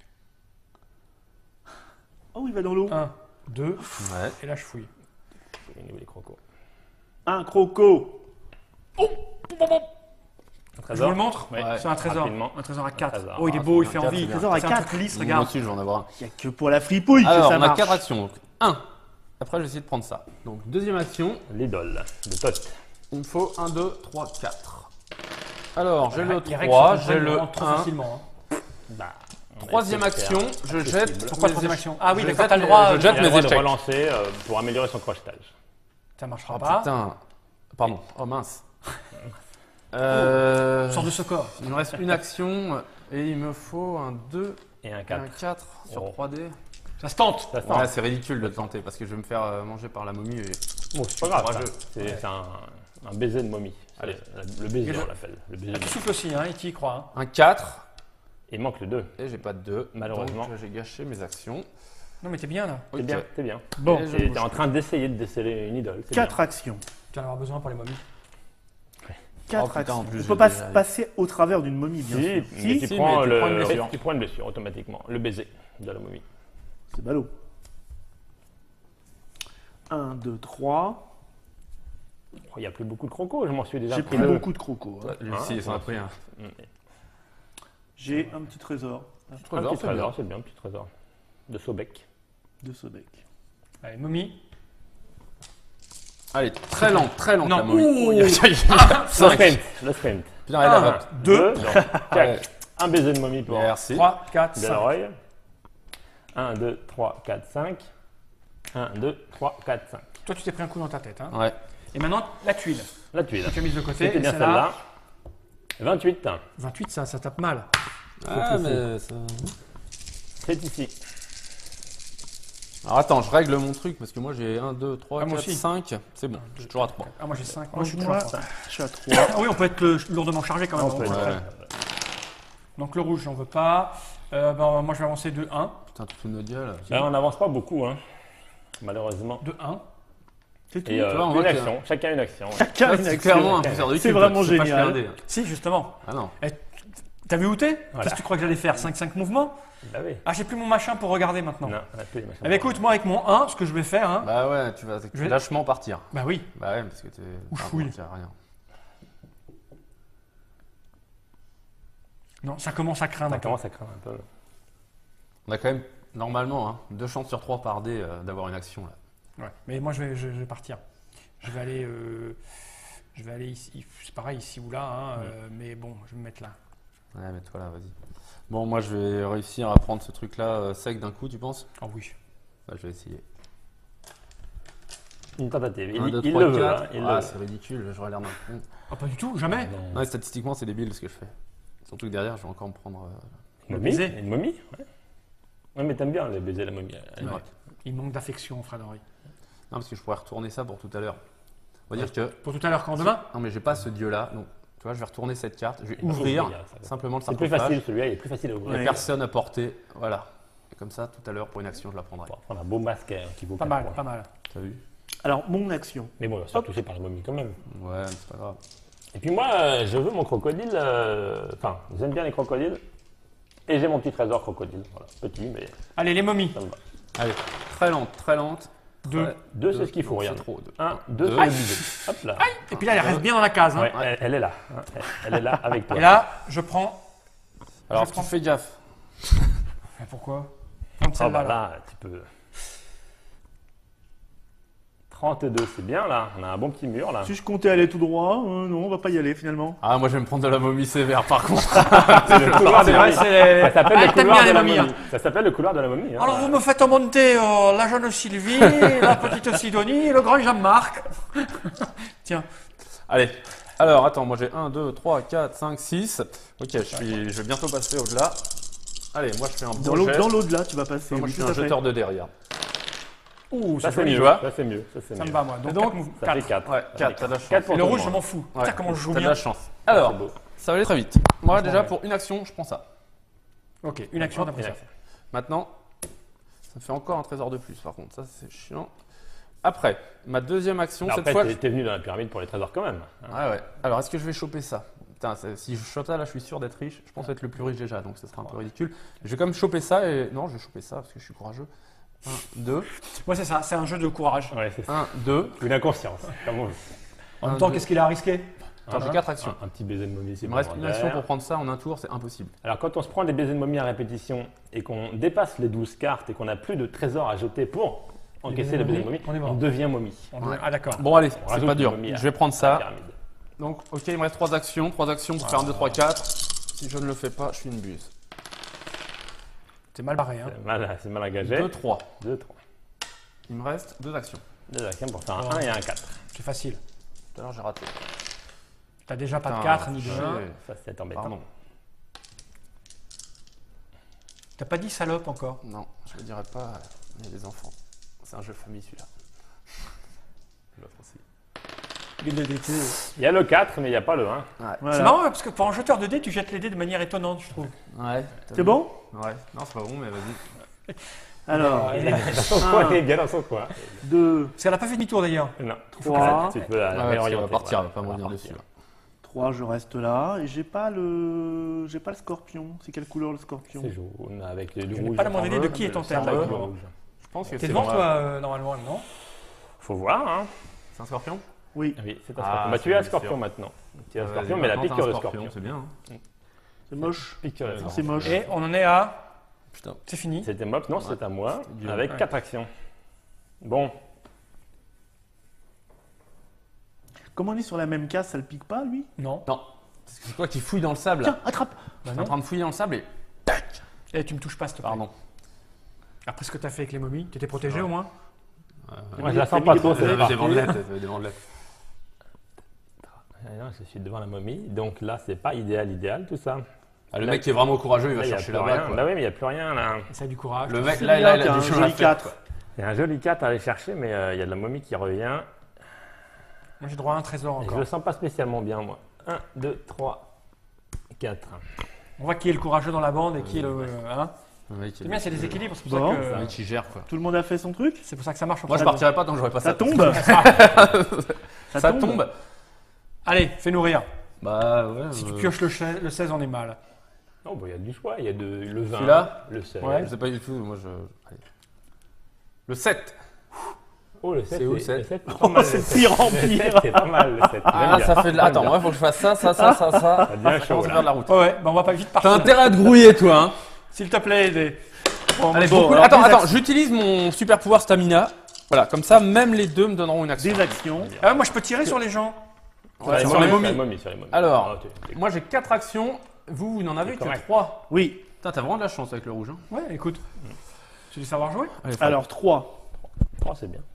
Oh, il va dans l'eau. Un, deux, Ouais. et là, je fouille. Au niveau des crocos. Un croco. Un Je trésor. vous le montre Ouais. C'est un trésor. Rapidement. Un trésor à quatre. trésor. Oh, il est Ah, beau, il c'est fait bien, envie. c'est bien. Trésor à C'est un quatre. truc lisse, Moi regarde. aussi, je vais en avoir un. Il n'y a que pour la fripouille Alors, que ça on a marche. quatre actions. Donc, un. Après, je vais essayer de prendre ça. Donc, deuxième action. L'idole de Tot. Il me faut un, deux, trois, quatre. Alors, j'ai le Les règles trois, se j'ai comprennent le vraiment trop un. facilement. hein. Bah, on Troisième essaie de action, faire je accessible. jette. Pourquoi mes troisième éche- action Ah oui, je d'accord, jette t'as le mes- droit, Je euh, jette Il a le mes droit de échecs. relancer euh, pour améliorer son crochetage. Ça marchera Oh, pas. putain. Pardon. Oh mince. Euh, Sors de ce corps. il me reste une action et il me faut un deux Et un et un quatre. quatre sur Oh. trois dés. Ça se tente. Ça se Ouais, tente. c'est ridicule de le tenter parce que je vais me faire euh, manger par la momie. Et... Bon, c'est pas grave. courageux. ça. C'est c'est un, un baiser de momie. C'est Allez. la- Le baiser, Et je- on l'appelle. Le baiser de Tu momie. souffles aussi, hein, et tu y crois. hein. Un quatre Il manque le deux. et j'ai pas de deux. Malheureusement. Donc, j'ai gâché mes actions. Non, mais t'es bien là. T'es Ok. bien, t'es bien. Bon, Et je T'es bouge t'es en plus. train d'essayer de déceler une idole. c'est Quatre actions. tu vas en avoir besoin pour les momies. Quatre putain, actions. en plus, On j'ai peut pas déjà- passer au travers d'une momie, bien bien. sûr. Si, Si, mais tu, si, prends mais tu le- prends une blessure. tu prends une blessure automatiquement. Le baiser de la momie. c'est ballot. Un, deux, trois. Oh, il n'y a plus beaucoup de crocos, je m'en suis déjà J'ai pris pris deux. beaucoup de crocos. hein. Lui Ah, aussi, il s'en a ouais. pris un. Mm. J'ai un petit trésor Un Trésor, petit c'est bien. trésor, c'est bien, un petit trésor. De Sobek. de Sobek. Allez, momie. Allez, très lent, très lent Non. la momie. Ouh. Le Le sprint, le sprint. Putain, elle a Un, deux, donc, Ouais. quatre. Un baiser de momie pour Merci. trois, quatre, cinq. Delroy. un, deux, trois, quatre, cinq. un, deux, trois, quatre, cinq. Toi, tu t'es pris un coup dans ta tête. Hein. Ouais. Et maintenant, la tuile. La tuile. Que tu as mise de côté. C'était et bien celle-là, celle-là. vingt-huit. vingt-huit, ça, ça tape mal. Ah, mais ça... C'est ici. Alors attends, je règle mon truc parce que moi j'ai un, deux, trois, Ah, moi quatre, aussi. cinq. C'est bon, je suis toujours à trois. Ah, moi j'ai cinq. Moi, Moi, je suis toujours à moi, trois. je suis à trois. Ah oui, on peut être le- lourdement chargé quand même. On peut Donc, être- Ouais. Donc le rouge, j'en veux pas. Euh, ben, moi, je vais avancer de un. Putain, tu te fous de notre gueule. Là, on n'avance pas beaucoup, hein, malheureusement. De un. C'est tout. Et euh, Tu vois, on une voit que- action, chacun une action. ouais. Chacun Ouais, une c'est action. clairement un pousseur de C'est cul, toi, vraiment tu sais pas génial. jeter un dé. Si, justement. Ah non. T'as vu où t'es Voilà. Qu'est-ce que tu crois que j'allais faire cinq cinq mouvements Bah oui. Ah, j'ai plus mon machin pour regarder maintenant. Non, on a plus les machins. Eh ben, écoute, moi avec mon un, ce que je vais faire, hein, Bah ouais, tu vas Je vais- lâchement partir. bah oui, Bah ouais, parce que t'es. Ouf, ah, oui. bon, tiens, rien. non, ça commence à craindre. Ça un peu. commence à craindre un peu. On a quand même, normalement, hein, deux chances sur trois par dé euh, d'avoir une action là. Ouais. Mais moi, je vais, je, je vais partir. Je vais aller, euh, je vais aller ici. C'est pareil, ici ou là, hein, euh, mais bon, je vais me mettre là. Ouais, mais toi là, vas-y. Bon, moi je vais réussir à prendre ce truc là euh, sec d'un coup, tu penses? Oh oui. Bah, je vais essayer. Une tentative. Il, un, deux, il trois, le veut. quatre. Hein, il Ah, le c'est ridicule, j'aurais l'air d'un con. Ah, pas du tout, jamais. veut. Ouais, statistiquement, c'est débile ce que je fais. Surtout que derrière, je vais encore me prendre. euh, Une Le momie baiser. Une momie Ouais. Ouais, mais t'aimes bien les baisers la momie. elle est Ouais. droite. Il manque d'affection, Fred Henry. Non, parce que je pourrais retourner ça pour tout à l'heure. On va dire que. Pour tout à l'heure, quand demain Non, mais j'ai pas ce dieu là. Donc, Tu vois, je vais retourner cette carte, je vais Il va ouvrir ouvrir, ça va. simplement le C'est plus sarcophage. facile, celui-là, il est plus facile à Il ouvrir. n'y a Ouais. personne à porter. Voilà. Et comme ça, tout à l'heure, pour une action, je la prendrai. On va prendre un beau masque hein, qui vaut Pas quatre mal, points. pas mal. T'as vu? Alors, mon action. Mais bon, on va se faire toucher par la momie quand même. Ouais, mais c'est pas grave. Et puis moi, euh, je veux mon crocodile. euh, Enfin, j'aime bien les crocodiles. Et j'ai mon petit trésor crocodile. Voilà, petit, mais Allez, les momies. ça me va. Allez, très lente, très lente. Deux. Très- Deux, c'est ce qu'il faut, non, regarde. C'est trop. Deux. Un, deux, Deux. c'est le bidon. Hop là. Et puis là, elle reste bien dans la case. hein. Ouais, elle, elle est là. hein. Elle, elle est là avec toi. Et là, je prends. Alors, Je tu prends- fais gaffe. Mais pourquoi Prendre Ah celle-là. bah là. là, tu peux. trente-deux, c'est bien là. On a un bon petit mur là. Si je comptais aller tout droit, euh, non, on va pas y aller finalement. Ah, moi, je vais me prendre de la momie sévère, par contre. C'est le couloir de C'est la vrai, momie. c'est. Ça s'appelle Ah, le t'aimes couloir bien de les la momies, momie. hein. Ça s'appelle le couloir de la momie. hein. Alors, vous me faites monter euh, la jeune Sylvie, la petite Sidonie et le grand Jean-Marc. Tiens. Allez. Alors, attends, moi j'ai un, deux, trois, quatre, cinq, six. Ok, je, suis, je vais bientôt passer au-delà. Allez, moi je fais un Dans beau l'au- jet. dans l'au-delà, tu vas passer. moi oui, je suis tout un à fait. jeteur de dés, regarde. Ouh, Ça c'est c'est joli. mieux. tu vois Ça c'est mieux. Ça c'est Ça me mieux. va, moi. Donc, Donc, quatre, Ça fait quatre. quatre. Ouais, quatre, t'as de la chance. Quatre pour Et le tout rouge, monde. je m'en fous. Ouais, Tiens, comment je joue t'as de bien. la chance. Alors, C'est beau. ça va aller très vite. Moi Franchement, déjà, ouais. pour une action, je prends ça. Ok, une action, t'as pris ça. Maintenant, ça fait encore un trésor de plus, par contre. Ça, c'est chiant. Après, ma deuxième action, Alors cette Après, fois. t'es t'es venu dans la pyramide pour les trésors quand même. hein. Ouais, ouais. Alors, est-ce que je vais choper ça? Putain, c'est- si je chope ça, là, je suis sûr d'être riche. Je pense être le plus riche déjà, donc ce sera un peu ridicule. Je vais quand même choper ça et. Non, je vais choper ça parce que je suis courageux. un, deux. Ouais, c'est ça, c'est un jeu de courage. Ouais, c'est ça. un, deux. Une inconscience. Comme on veut. En Un, même temps, deux. qu'est-ce qu'il a risqué Attends, j'ai quatre actions. Un, un petit baiser de momie, c'est Il me bon, reste une derrière. action pour prendre ça en un tour, c'est impossible. Alors quand on se prend des baisers de momie à répétition et qu'on dépasse les douze cartes et qu'on n'a plus de trésors à jeter pour encaisser les baisers de momie, on est mort. on devient momie. On doit- Ah, d'accord. Bon, allez, On c'est rajoute pas une dur. momie à- Je vais prendre à la ça. pyramide. Donc, ok, il me reste trois actions. Trois actions pour faire un, deux, trois, quatre. Si je ne le fais pas, je suis une buse. T'es mal barré, hein. C'est mal, c'est mal engagé. deux, trois. deux, trois. Il me reste deux actions. Deux actions pour faire un Oh. un et un quatre. C'est facile. Tout à l'heure, j'ai raté. T'as déjà pas de Putain, quatre ni de j'ai- un. Ça c'est embêtant. Pardon. T'as pas dit salope encore. Non, je ne le dirai pas. Il y a des enfants. C'est un jeu famille, celui-là. L'autre aussi. Il y a le quatre mais il n'y a pas le un. Ouais. C'est Voilà. marrant, hein, parce que pour un jeteur de dés, tu jettes les dés de manière étonnante, je trouve. Ouais. C'est bon? Ouais. Non, c'est pas bon, mais vas-y. Alors, Il est dans son coin, il est bien dans son coin. deux, Parce qu'elle a pas fait demi-tour d'ailleurs. Non. trois, Tu peux la Ouais, parce qu'elle réorienter. va partir, elle voilà. va pas me Elle revenir partir. dessus. là. trois, je reste là. Et j'ai pas le. J'ai pas le scorpion. C'est quelle couleur le scorpion? C'est jaune avec du Je rouge. n'ai pas la moindre idée de bleu, qui est en c'est terre un là. bleu. actuellement. rouge. Je pense que T'es c'est devant moi. toi, euh, normalement, non Faut voir, hein. C'est un scorpion? Oui, Oui, c'est un Ah, scorpion. Bah, c'est tu es un bien scorpion sûr. maintenant. Tu es un Ouais, scorpion, mais la maintenant, t'as un piqûre de scorpion, scorpion. c'est bien. hein. c'est moche. Piqûre de Ça, scorpion. c'est moche. Et on en est à. Putain. C'est fini. C'était Mop, non, c'est à moi, Dieu. avec Ouais. quatre actions. Bon, Comme on est sur la même case, ça le pique pas, lui? Non. Non. Parce que c'est toi qui fouilles dans le sable. Tiens, attrape! Bah T'es en non. train de fouiller dans le sable et. Et tu me touches pas, s'il te plaît. Pardon. Après ce que t'as fait avec les momies, t'étais protégé au moins. moi je la T'as sens mis pas des trop, bandelettes. c'est T'avais des parti. bandelettes, t'avais des bandelettes. Ah non, je suis devant la momie, donc là c'est pas idéal, idéal tout ça. Ah, le Là- mec qui est vraiment courageux, il va Là, il y a chercher plus là-bas. rien. quoi. Bah oui, mais il n'y a plus rien là. Et ça a du courage. Le mec, C'est là, bien, il a, il t'as a un du chemin joli à faire. quatre. Il y a un joli quatre à aller chercher, mais euh, il y a de la momie qui revient. Moi j'ai droit à un trésor Et je encore. le sens pas spécialement bien, moi. un, deux, trois, quatre. On voit qui est le courageux dans la bande et qui est le. Hein. Le mec, C'est bien, c'est des équilibres, c'est pour Bon. ça Le que. mec qui gère quoi. Tout le monde a fait son truc? C'est pour ça que ça marche. Moi je partirais pas tant que j'aurais pas ça. Ça tombe? Ça, Ça tombe. tombe. Allez, fais-nous rire. Bah ouais. Si tu euh, pioches le, che- le seize, on est mal. Non, bah, il y a du choix, il y a de, le vingt, Celui-là le seize. Ouais. Je sais pas du tout, moi je. Allez. Le sept. Oh, le sept, C'est où, le c'est- sept le sept, c'est Oh, pas mal, c'est le de sept. pire en Le sept, pire. c'est pas mal, le sept. Ah, J'aime bien. ça fait de la. Attends, ouais, faut que je fasse ça, ça, ça, ça, ça. Ça devient chaud, commence à là. faire de la route. Ouais, ouais, bah on va pas vite T'as partir. intérêt à te grouiller, toi, hein. S'il te plaît, des. Bon, Allez, bon, beaucoup- alors, Attends, des attends, actions. j'utilise mon super pouvoir stamina. Voilà, comme ça, même les deux me donneront une action. Des actions. Ah ouais, moi je peux tirer sur les gens. Ouais, Sur sur les Sur les momies. momies, sur les momies. Alors, Ah, t'es- t'es- moi j'ai quatre actions. Vous, vous n'en avez C'est que correct. trois. Oui. Putain, t'as vraiment de la chance avec le rouge. Hein. Ouais, écoute. Tu veux savoir jouer Allez, faut- Alors, trois. Oh, c'est bien.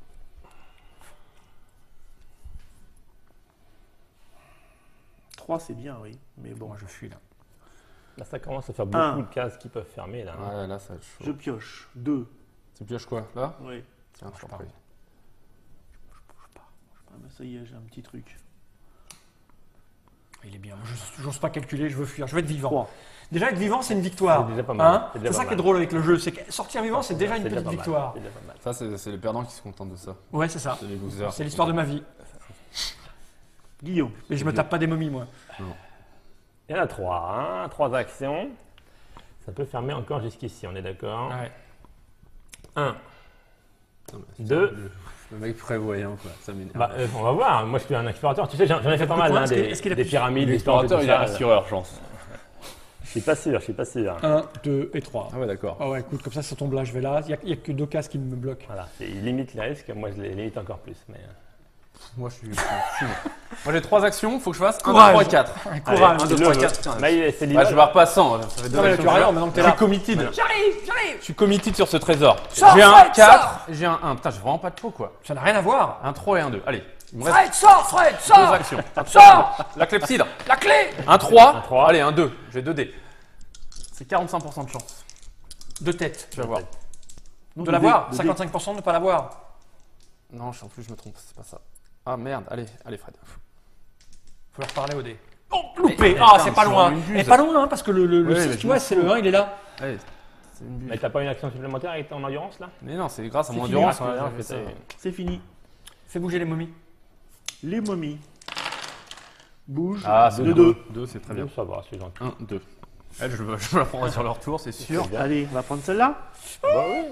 trois, c'est bien, oui. Mais bon, Moi je fuis là. Là, ça commence à faire beaucoup Un. de cases qui peuvent fermer, là. Ouais, là, ça va être chaud. je pioche. Deux. Tu pioches quoi, là? Oui. Tiens, je t'en prie. Ah, bah, ça y est, j'ai un petit truc. Il est bien. Moi, je n'ose pas calculer, je veux fuir, je veux être vivant. Trois. Déjà, être vivant, c'est une victoire. C'est déjà pas mal. Hein C'est déjà C'est ça pas qui est mal. drôle avec le jeu, c'est que sortir vivant, c'est déjà une C'est petite pas mal, victoire. c'est déjà pas mal. Ça, c'est c'est les perdants qui se contentent de ça. Ouais, c'est ça. C'est les losers. C'est l'histoire de ma vie. Guillaume. Et je me tape pas des momies, moi. Il y en a trois, hein, trois actions. Ça peut fermer encore jusqu'ici, on est d'accord. Ouais. Un. Putain, mais Deux. Le, le mec prévoyant, quoi. Ça m'énerve. Bah, euh, on va voir. Moi, je suis un explorateur. Tu sais, j'en j'en ai fait pas mal, points, hein, est-ce qu'il- des, est-ce qu'il a des plus- pyramides, des plantes et tout L'explorateur, il est ça. assureur, chance. Je suis pas sûr, je suis pas sûr. un, deux et trois. Ah ouais, d'accord. Ah ouais, écoute, comme ça, ça tombe là, je vais là. Il n'y a, que deux cases qui me bloquent. Voilà, c'est- il limite les risques, moi je les limite encore plus. Mais... Moi, je suis. je suis- Moi, j'ai trois actions, faut que je fasse un, deux, Courage. trois, quatre. Un Allez, courage. un, deux, le trois, veut. quatre. Putain, Bah, il- c'est Bah, l'idole. je vais repassant. Ça fait deux Non, mais actions tu as que raison, je- maintenant que t'es Je là. suis committed. J'arrive, j'arrive. Je suis committed sur ce trésor. Sors, J'ai un Fred, quatre, j'ai un un. Putain, j'ai vraiment pas de pot, quoi. Ça n'a rien à voir. Un trois et un deux. Allez, il me reste Fred, sors, Fred, deux sors. actions. Sors. La clepsydre. La clé. Un trois. Un trois. Allez, un deux. J'ai deux dés. C'est quarante-cinq pour cent de chance. De tête. Tu vas voir. Non, De l'avoir. dé, de dé. cinquante-cinq pour cent de ne pas l'avoir. Non, je- en plus, je me trompe. C'est pas ça. Ah merde. Allez, allez, Fred. Faut leur parler au dé. Oh, loupé. Mais- Ah, mais c'est putain, pas je suis loin. en une buse. Et pas loin, hein, parce que le, le, le Oui, six, mais tu je vois, m'en c'est fous. le un, il est là. Allez. C'est une Mais bulle. t'as pas une action supplémentaire avec ton endurance là? Mais non, c'est grâce à C'est mon fini, endurance. Ah, que non, j'ai fait c'est- ça. C'est fini. Fais bouger les momies. Les momies. Bouge. Ah, c'est de deux. deux. Deux, c'est très bien. Ça va, c'est gentil. un, deux. Elle, je, me- je me la prendrai sur leur tour, c'est sûr. bien. Allez, on va prendre celle-là. Bah oui.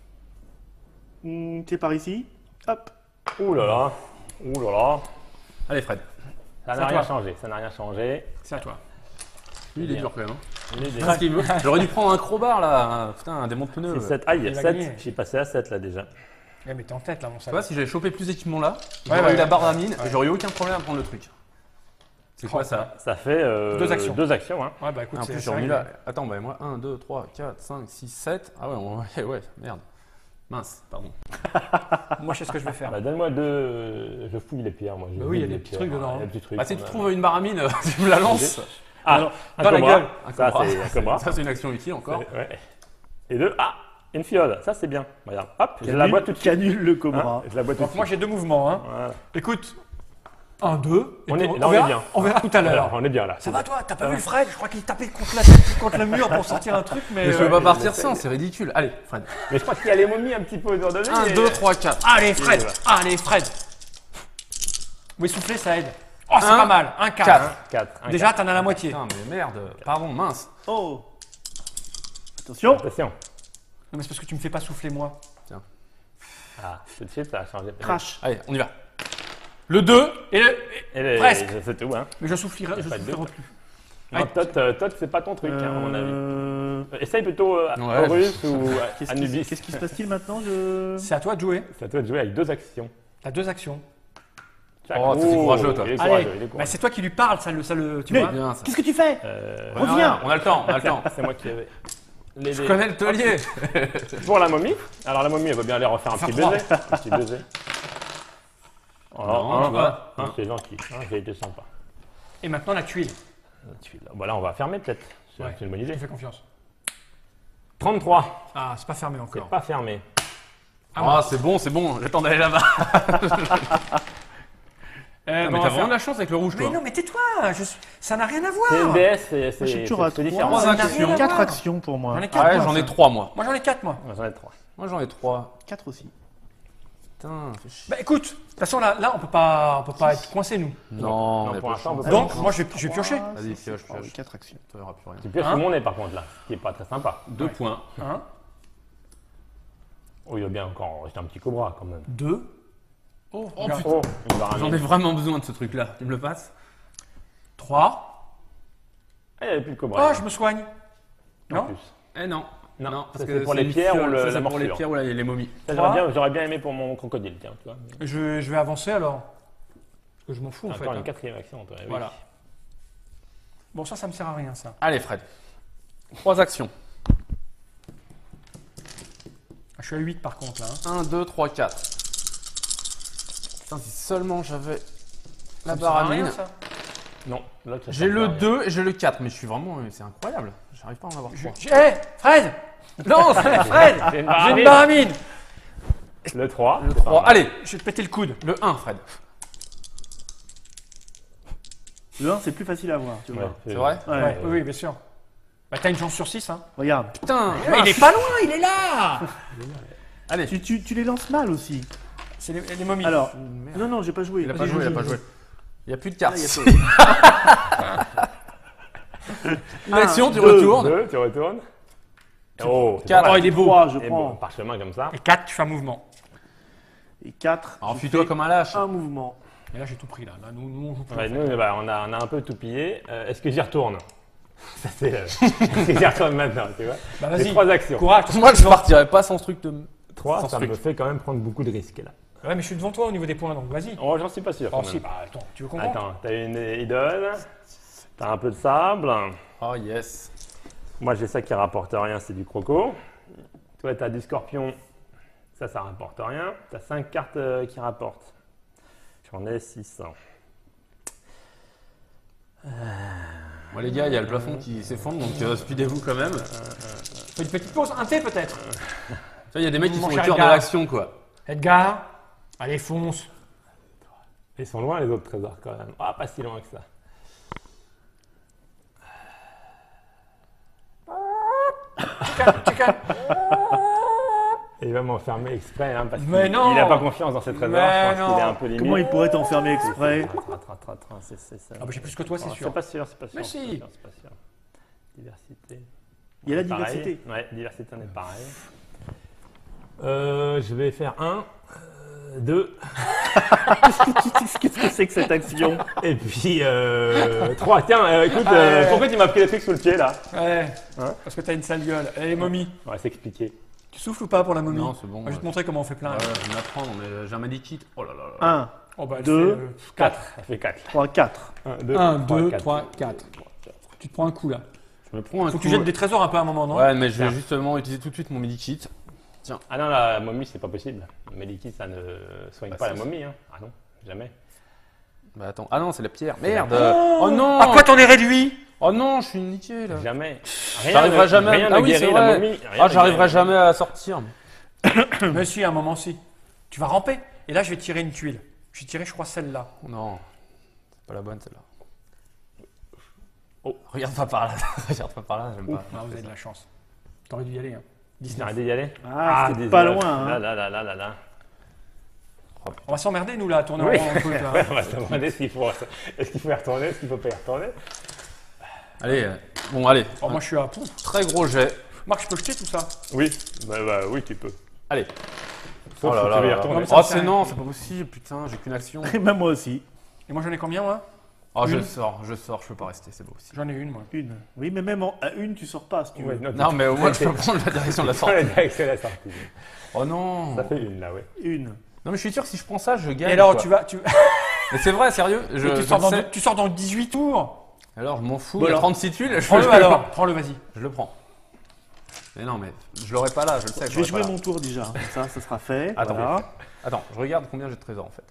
Hmm, c'est par ici. Hop. Ouh là là. Ouh là là. Allez, Fred. Ça C'est n'a à rien toi. changé, ça n'a rien changé. C'est à toi. Lui, il est bien. dur quand même. hein. Les dés. Qu'est-ce qu'il veut J'aurais dû prendre un crowbar là. un- Putain, un démon de pneus. C'est sept. Aïe, Il a sept. gagné. J'ai passé à sept là déjà. Ouais, mais t'es en tête là, mon Tu salaud. vois, si j'avais chopé plus d'équipements là, Ouais, j'aurais ouais, eu la ouais. barre d'amine Ouais. et j'aurais eu aucun problème à prendre le truc. C'est quoi Oh, ça Ça fait euh, Deux actions. Deux actions, hein. Ouais, bah écoute, En c'est plus, j'ai c'est remis réglé. là. Attends, bah moi, un, deux, trois, quatre, cinq, six, sept. Ah ouais, on- ouais, ouais, merde. Mince, pardon. Moi, je sais ce que je vais faire. Bah, donne-moi deux. Je fouille les pierres, moi. Je Bah oui, il y a fouille des les petits pierres. trucs dedans, Ah, il y a hein. des petits trucs. Bah, si on tu a- trouves une baramine, tu me la lances. Ah, Alors, un dans la cobra. gueule. Un Ça, cobra. c'est un cobra. Ça, c'est une action utile encore. Ouais. Et deux. Ah, une fiole. Ça, c'est bien. Regarde. Hop, je Canule- la bois tout de suite. Canule le Hein, cobra. je la bois tout de Donc, suite. moi, j'ai deux mouvements. Hein. Voilà. Écoute, un, deux. et On puis est- on, là, on est verra, bien. on verra tout à Alors, l'heure. on est bien là. Ça va, toi? T'as pas Ça vu va. Fred? Je crois qu'il tapait contre, la tête, contre le mur pour sortir un truc, mais. Mais je euh, peux pas partir c'est- sans, c'est ridicule. Allez, Fred. Mais je crois qu'il y a les momies un petit peu autour de lui. un, et- deux, trois, quatre. Allez, Fred! Voilà. Allez, Fred! Oui, souffler, ça aide. Oh, c'est Un, pas mal. Un quatre. quatre. Quatre. Un Déjà, t'en as la moitié. Putain, mais merde. Pardon, mince. Oh. Attention. quatre. Attention. Non, mais c'est parce que tu me fais pas souffler, moi. Ah, tout de suite, ça a changé. Crash. Allez, on y va. Le deux. Et le... Et les- Presque. C'est tout, hein. Mais je soufflerai, je pas de soufflerai doute. plus. Non, Allez. Tot, euh, Tot, c'est pas ton truc, hein, à mon avis. Euh, Essaye plutôt euh, Ouais, Horus ou euh, Qu'est-ce qui, Anubis. qu'est-ce qui se passe-t-il maintenant je... C'est à toi de jouer. C'est à toi de jouer avec deux actions. T'as deux actions. Chaque- Oh, t'es courageux, toi. Il est Allez, courageux, il est bah, courageux. c'est toi qui lui parles, ça le, ça le, tu Mais- vois. Bien, ça. Qu'est-ce que tu fais Euh, Ouais, Reviens. ouais, On a le temps, on a le temps. C'est moi qui avais. Les Je dés. connais le taulier. Pour la momie. Alors la momie, elle va bien aller refaire un Faire petit trois. baiser. Un petit baiser. Alors, Non, un, tu vois. un, c'est gentil. Un, j'ai été sympa. Et maintenant, la tuile. Voilà, on va fermer peut-être. C'est Ouais. c'est une bonne Je idée. te fais confiance. trente-trois. Ah, c'est pas fermé C'est encore. pas fermé. Ah, c'est bon, c'est bon. J'attends d'aller là-bas. Eh, Ah, ben, mais on t'as va vraiment de faire- la chance avec le rouge, Mais toi. non, mais tais-toi. je suis- Ça n'a rien à C'est une voir. D S, c'est Moi, je suis c'est- toujours à c'est trois. différent. Trois Ça n'a actions. rien à Quatre voir. actions pour moi. J'en ai quatre. Ouais, moi, j'en ai ça. trois, moi. Moi, j'en ai quatre, moi. J'en ai trois. Moi, j'en ai trois. Quatre aussi. Putain, fais chier. Bah écoute, de toute façon, là, là on peut pas, on peut pas être coincé, nous. Non, Non, on est pour pas l'instant, on chaud. peut Donc, moi, je vais, je vais piocher. Trois, Vas-y, six, pioche, sept, pioche. Quatre actions. Toi, il y aura plus rien. Tu pièces Hein sous mon nez par contre là, ce qui est pas très sympa. Deux points. Un, Oh, il va bien encore rester un petit cobra quand même. deux. Oh, Oh, regarde. putain. Oh, une baramine. J'en ai vraiment besoin de ce truc-là. Tu me le passes? Trois. Ah, il n'y avait plus le cobra. Oh, je me soigne. En Non. plus. Eh non. Non, Non, ça, parce c'est que pour c'est les une pierres ou fiole. le- Ça, la c'est pour les morsure. pierres ou la- les momies. Ça, Trois. J'aurais bien, j'aurais bien aimé pour mon crocodile, tiens, tu vois. Je, je vais avancer alors. Parce que je m'en fous en fait. Encore une hein. quatrième action, toi. oui. Voilà. Bon, ça, ça me sert à rien, ça. Allez, Fred. Trois actions. Ah, je suis à huit par contre, là. hein. un, deux, trois, quatre. Putain, si seulement j'avais la Ça me sert à rien, baramine. ça. Non, là, ça J'ai sert le à rien. deux et j'ai le quatre, mais je suis vraiment. C'est incroyable. J'arrive pas à en avoir Je- trois. je- Hé, Fred. Non, Fred, Fred. J'ai une J'ai une baramine. baramine. Le trois. Le c'est pas trois. mal. Allez, Je vais te péter le coude. le un, Fred. Le un, c'est plus facile à voir, tu vois. Ouais, C'est vrai? Ouais. Ouais, oui, oui, bien sûr. Bah, t'as une chance sur six, hein. Regarde. Putain! Mais il est pas loin, il est là. Allez, Tu, tu, tu les lances mal aussi. C'est les, les momies. Alors, merde. non, non, j'ai pas joué. il a Vas-y, pas joué, il a joue, pas joue. joué. Il n'y a plus de Ah, cartes. il y a ici. pas- Une action, tu deux, retournes. Deux, tu retournes. Oh, c'est Quatre. pas mal. Oh, il est beau. trois, je Et prends. bon, parchemin comme ça. Et quatre, tu fais un mouvement. Et quatre. Enfuis-toi comme un lâche. Un mouvement. Et là, j'ai tout pris, là. Là, nous, nous on joue plus. Ouais, nous, bah, on, a, on a un peu tout pillé. Euh, Est-ce que j'y retourne? Ça, c'est. euh, Est-ce que j'y retourne maintenant, tu vois? Bah, Les vas-y. trois actions. Courage. Moi, je partirais pas sans ce truc de. Trois, Sans ça truc. me fait quand même prendre beaucoup de risques là. Ouais, mais je suis devant toi au niveau des points, donc vas-y. Oh, j'en suis pas sûr. Oh, quand si, même. bah, attends, tu veux qu'on compte? Attends, t'as une idole, t'as un peu de sable. Oh yes. Moi, j'ai ça qui rapporte rien, c'est du croco. Toi, t'as du scorpion, ça, ça rapporte rien. T'as cinq cartes euh, qui rapportent. J'en ai six. Bon, les gars, il y a le plafond qui s'effondre, donc euh, speedez-vous quand même. Fais une petite pause, un thé peut-être. Tu vois, il y a des mecs qui Mon sont au cher cœur de Edgar. l'action, quoi. Edgar, allez, fonce. Ils sont loin, les autres trésors, quand même. Ah, pas si loin que ça. Tu calmes, tu calmes. Et il va m'enfermer exprès, hein, parce qu'il Mais non. n'a pas confiance dans ses trésors. Mais Je pense qu'il est non. un peu limite. Comment il pourrait t'enfermer exprès? Tra, tra, tra, tra, tra, c'est- c'est ça. Ah, bah, j'ai plus que toi, c'est Oh, sûr. C'est pas sûr, c'est pas sûr. Mais c'est si. pas sûr, c'est pas sûr. Diversité. Il y a la Pareil. diversité. Ouais, diversité, on est pareil. Euh, je vais faire un, euh, deux, Qu'est-ce que tu- qu'est-ce que c'est que cette action? et puis euh, trois. Tiens, euh, écoute, euh, Ouais. pourquoi tu m'as pris les trucs sous le pied là? Ouais, Hein parce que t'as une sale gueule. Allez, momie, On va s'expliquer. tu souffles ou pas pour la momie? Non, c'est bon. Moi, je vais te ouais. montrer comment on fait plein. Ouais, je vais m'apprendre, mais j'ai un medikit. Oh là là là. un, Oh, bah, elle Deux. fait, euh, quatre. Ça fait quatre. trois, quatre. un, deux, un, trois, deux, quatre. trois, quatre. Tu te prends un coup là. Je me prends un Faut que coup. tu jettes des trésors un peu à un moment, non? Ouais, mais je vais Tiens. justement utiliser tout de suite mon medikit. Ah non, la momie, c'est pas possible. Le Medikit, ça ne soigne Bah, pas la si. momie. Hein. Ah non, jamais. Bah attends. Ah non, c'est la pierre. Merde. Oh, Oh non. À quoi t'en es réduit? Oh non, je suis niqué là. Jamais. J'arriverai ne- jamais. Rien Ah ne oui, c'est guérit la vrai. momie. rien Ah, ne j'arriverai guérit. jamais à sortir. Mais si, à un moment, si. Tu vas ramper. Et là, je vais tirer une tuile. Je vais tirer, je crois, celle-là. Non, c'est pas la bonne celle-là. Oh, regarde pas par là. Regarde pas par là, j'aime pas. Ah, vous avez de la chance. T'aurais dû y aller. Hein. T'as arrêté d'y aller? Ah, c'est dix-neuf. pas loin. Hein. Là, là, là, là, là, là. On va s'emmerder, nous, là, à tourner Oui. en rond un peu. là. Ouais, on va se demander s'il faut, est-ce qu'il faut y retourner, est-ce qu'il faut pas y retourner. Allez, euh, bon, allez. Oh, moi, je suis à pouf. Très gros jet. Marc, je peux jeter tout ça? Oui, bah, bah, oui, tu peux. Allez. Sauf Oh là si là tu veux y là retourner. Non, mais ça Oh, me sert c'est à non, rien. c'est pas possible. Putain, j'ai qu'une action. Et même moi aussi. Et moi, j'en ai combien, moi? Oh, je Une. sors, je sors, je peux pas rester, c'est beau aussi. J'en ai une, moi. Une. Oui, mais même en, à une, tu sors pas si tu veux. Ouais, Non, mais au moins, je peux prendre la direction de la Sur la sortie. direction de la sortie. Oh non. Ça fait une là, ouais. Une. Non, mais je suis sûr que si je prends ça, je gagne. Et alors, quoi. tu vas. Tu, Mais c'est vrai, sérieux. Je, tu, je sors le dans, sais. tu sors dans dix-huit tours. Alors, je m'en fous. Bon, Il y a alors. trente-six tuiles. Je, Prends-le je- alors. Prends-le, vas-y. Je le prends. Mais non, mais je l'aurai pas là, je le sais. que Je vais l'aurai jouer pas là. mon tour déjà. Ça, ça sera fait. Attends. Voilà. Attends, je regarde combien j'ai de trésors en fait.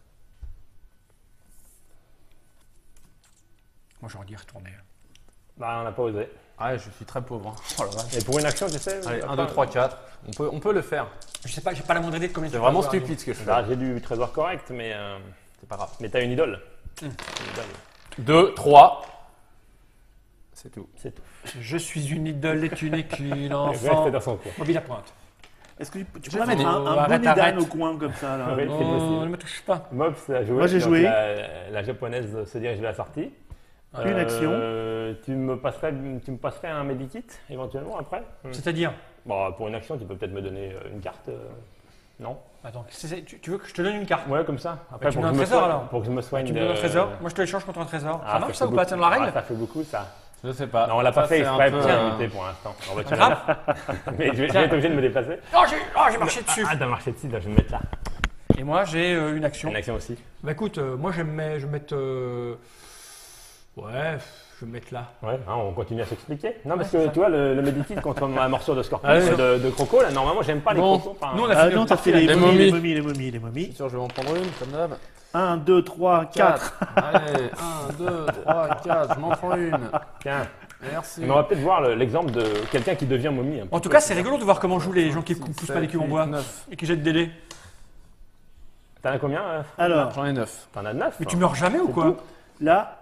Moi, j'aurais dit retourner. Bah, on n'a pas osé. Ah, je suis très pauvre. hein. Oh la vache. Et pour une action, tu sais. Allez, on va un, pas- deux, trois, quatre. On peut, on peut le faire. Je sais pas, j'ai pas la moindre idée de combien C'est tu vraiment vas avoir, stupide ce que je fais. Bah, j'ai du trésor correct, mais, euh, C'est pas grave. mais t'as une idole. Hum. Une idole. deux, trois. C'est tout. C'est tout. Je suis une idole et tu n'es qu'une Reste enfant. dans son coin. Mobile la pointe. Est-ce que tu, tu Je peux l'avais mettre un, dit. un Arrête, bonnet d'âne arrête. au coin comme ça là? Oui. C'est Oh, possible. ne me touche pas. Mobs a joué. Moi, j'ai donc joué. La, la japonaise se dirige vers la sortie. Une action. Euh, tu, me passerais, tu me passerais un medikit éventuellement après. C'est-à-dire. Bon, pour une action, tu peux peut-être me donner euh, une carte. euh, Non? Attends, c'est- c'est- tu, tu veux que je te donne une carte? Ouais, comme ça. Après, tu me pour, donnes que un je me trésor, soigne- alors pour que je me soigne. Tu me de- donnes un trésor? Moi, je te l'échange contre un trésor. Ah, Ça marche fait ça ou beaucoup- pas? C'est dans la règle? Ah, ça fait beaucoup ça. Je sais pas. Non, on l'a pas Ça, fait c'est un exprès peu, pour euh, t'inviter pour l'instant. On va te Pas grave. Mais je vais, je vais être obligé de me déplacer. Oh, j'ai oh, j'ai marché dessus. Ah, t'as marché dessus, là, je vais me mettre là. Et moi, j'ai euh, une action. Une action aussi. Bah écoute, euh, moi, je vais me je vais mettre. euh, Ouais, je vais me mettre là. Ouais, hein, on continue à s'expliquer. Non, parce Ouais, que ça. tu vois, le, le médicit contre ma morsure de scorpion, Ah, c'est ouais. de, de croco, là, normalement, j'aime pas Bon. les crocos. par- Nous, on a Ah fini non, notre t'as fait partie, les là. Les momies, les momies. momies, les momies, les Je momies. suis sûr, je vais en prendre une, comme d'hab. un, deux, trois, quatre. Allez, un, deux, trois, quatre. Je m'en prends une. Tiens, Merci. on va peut-être voir le- l'exemple de quelqu'un qui devient momie. un En petit tout peu. cas, c'est rigolo de voir comment jouent les gens qui six, poussent pas sept, les culs en huit, bois neuf. et qui jettent des dés. T'en as combien euh Alors, J'en ai neuf. T'en as neuf. Mais tu meurs jamais ou C'est quoi? tout. là,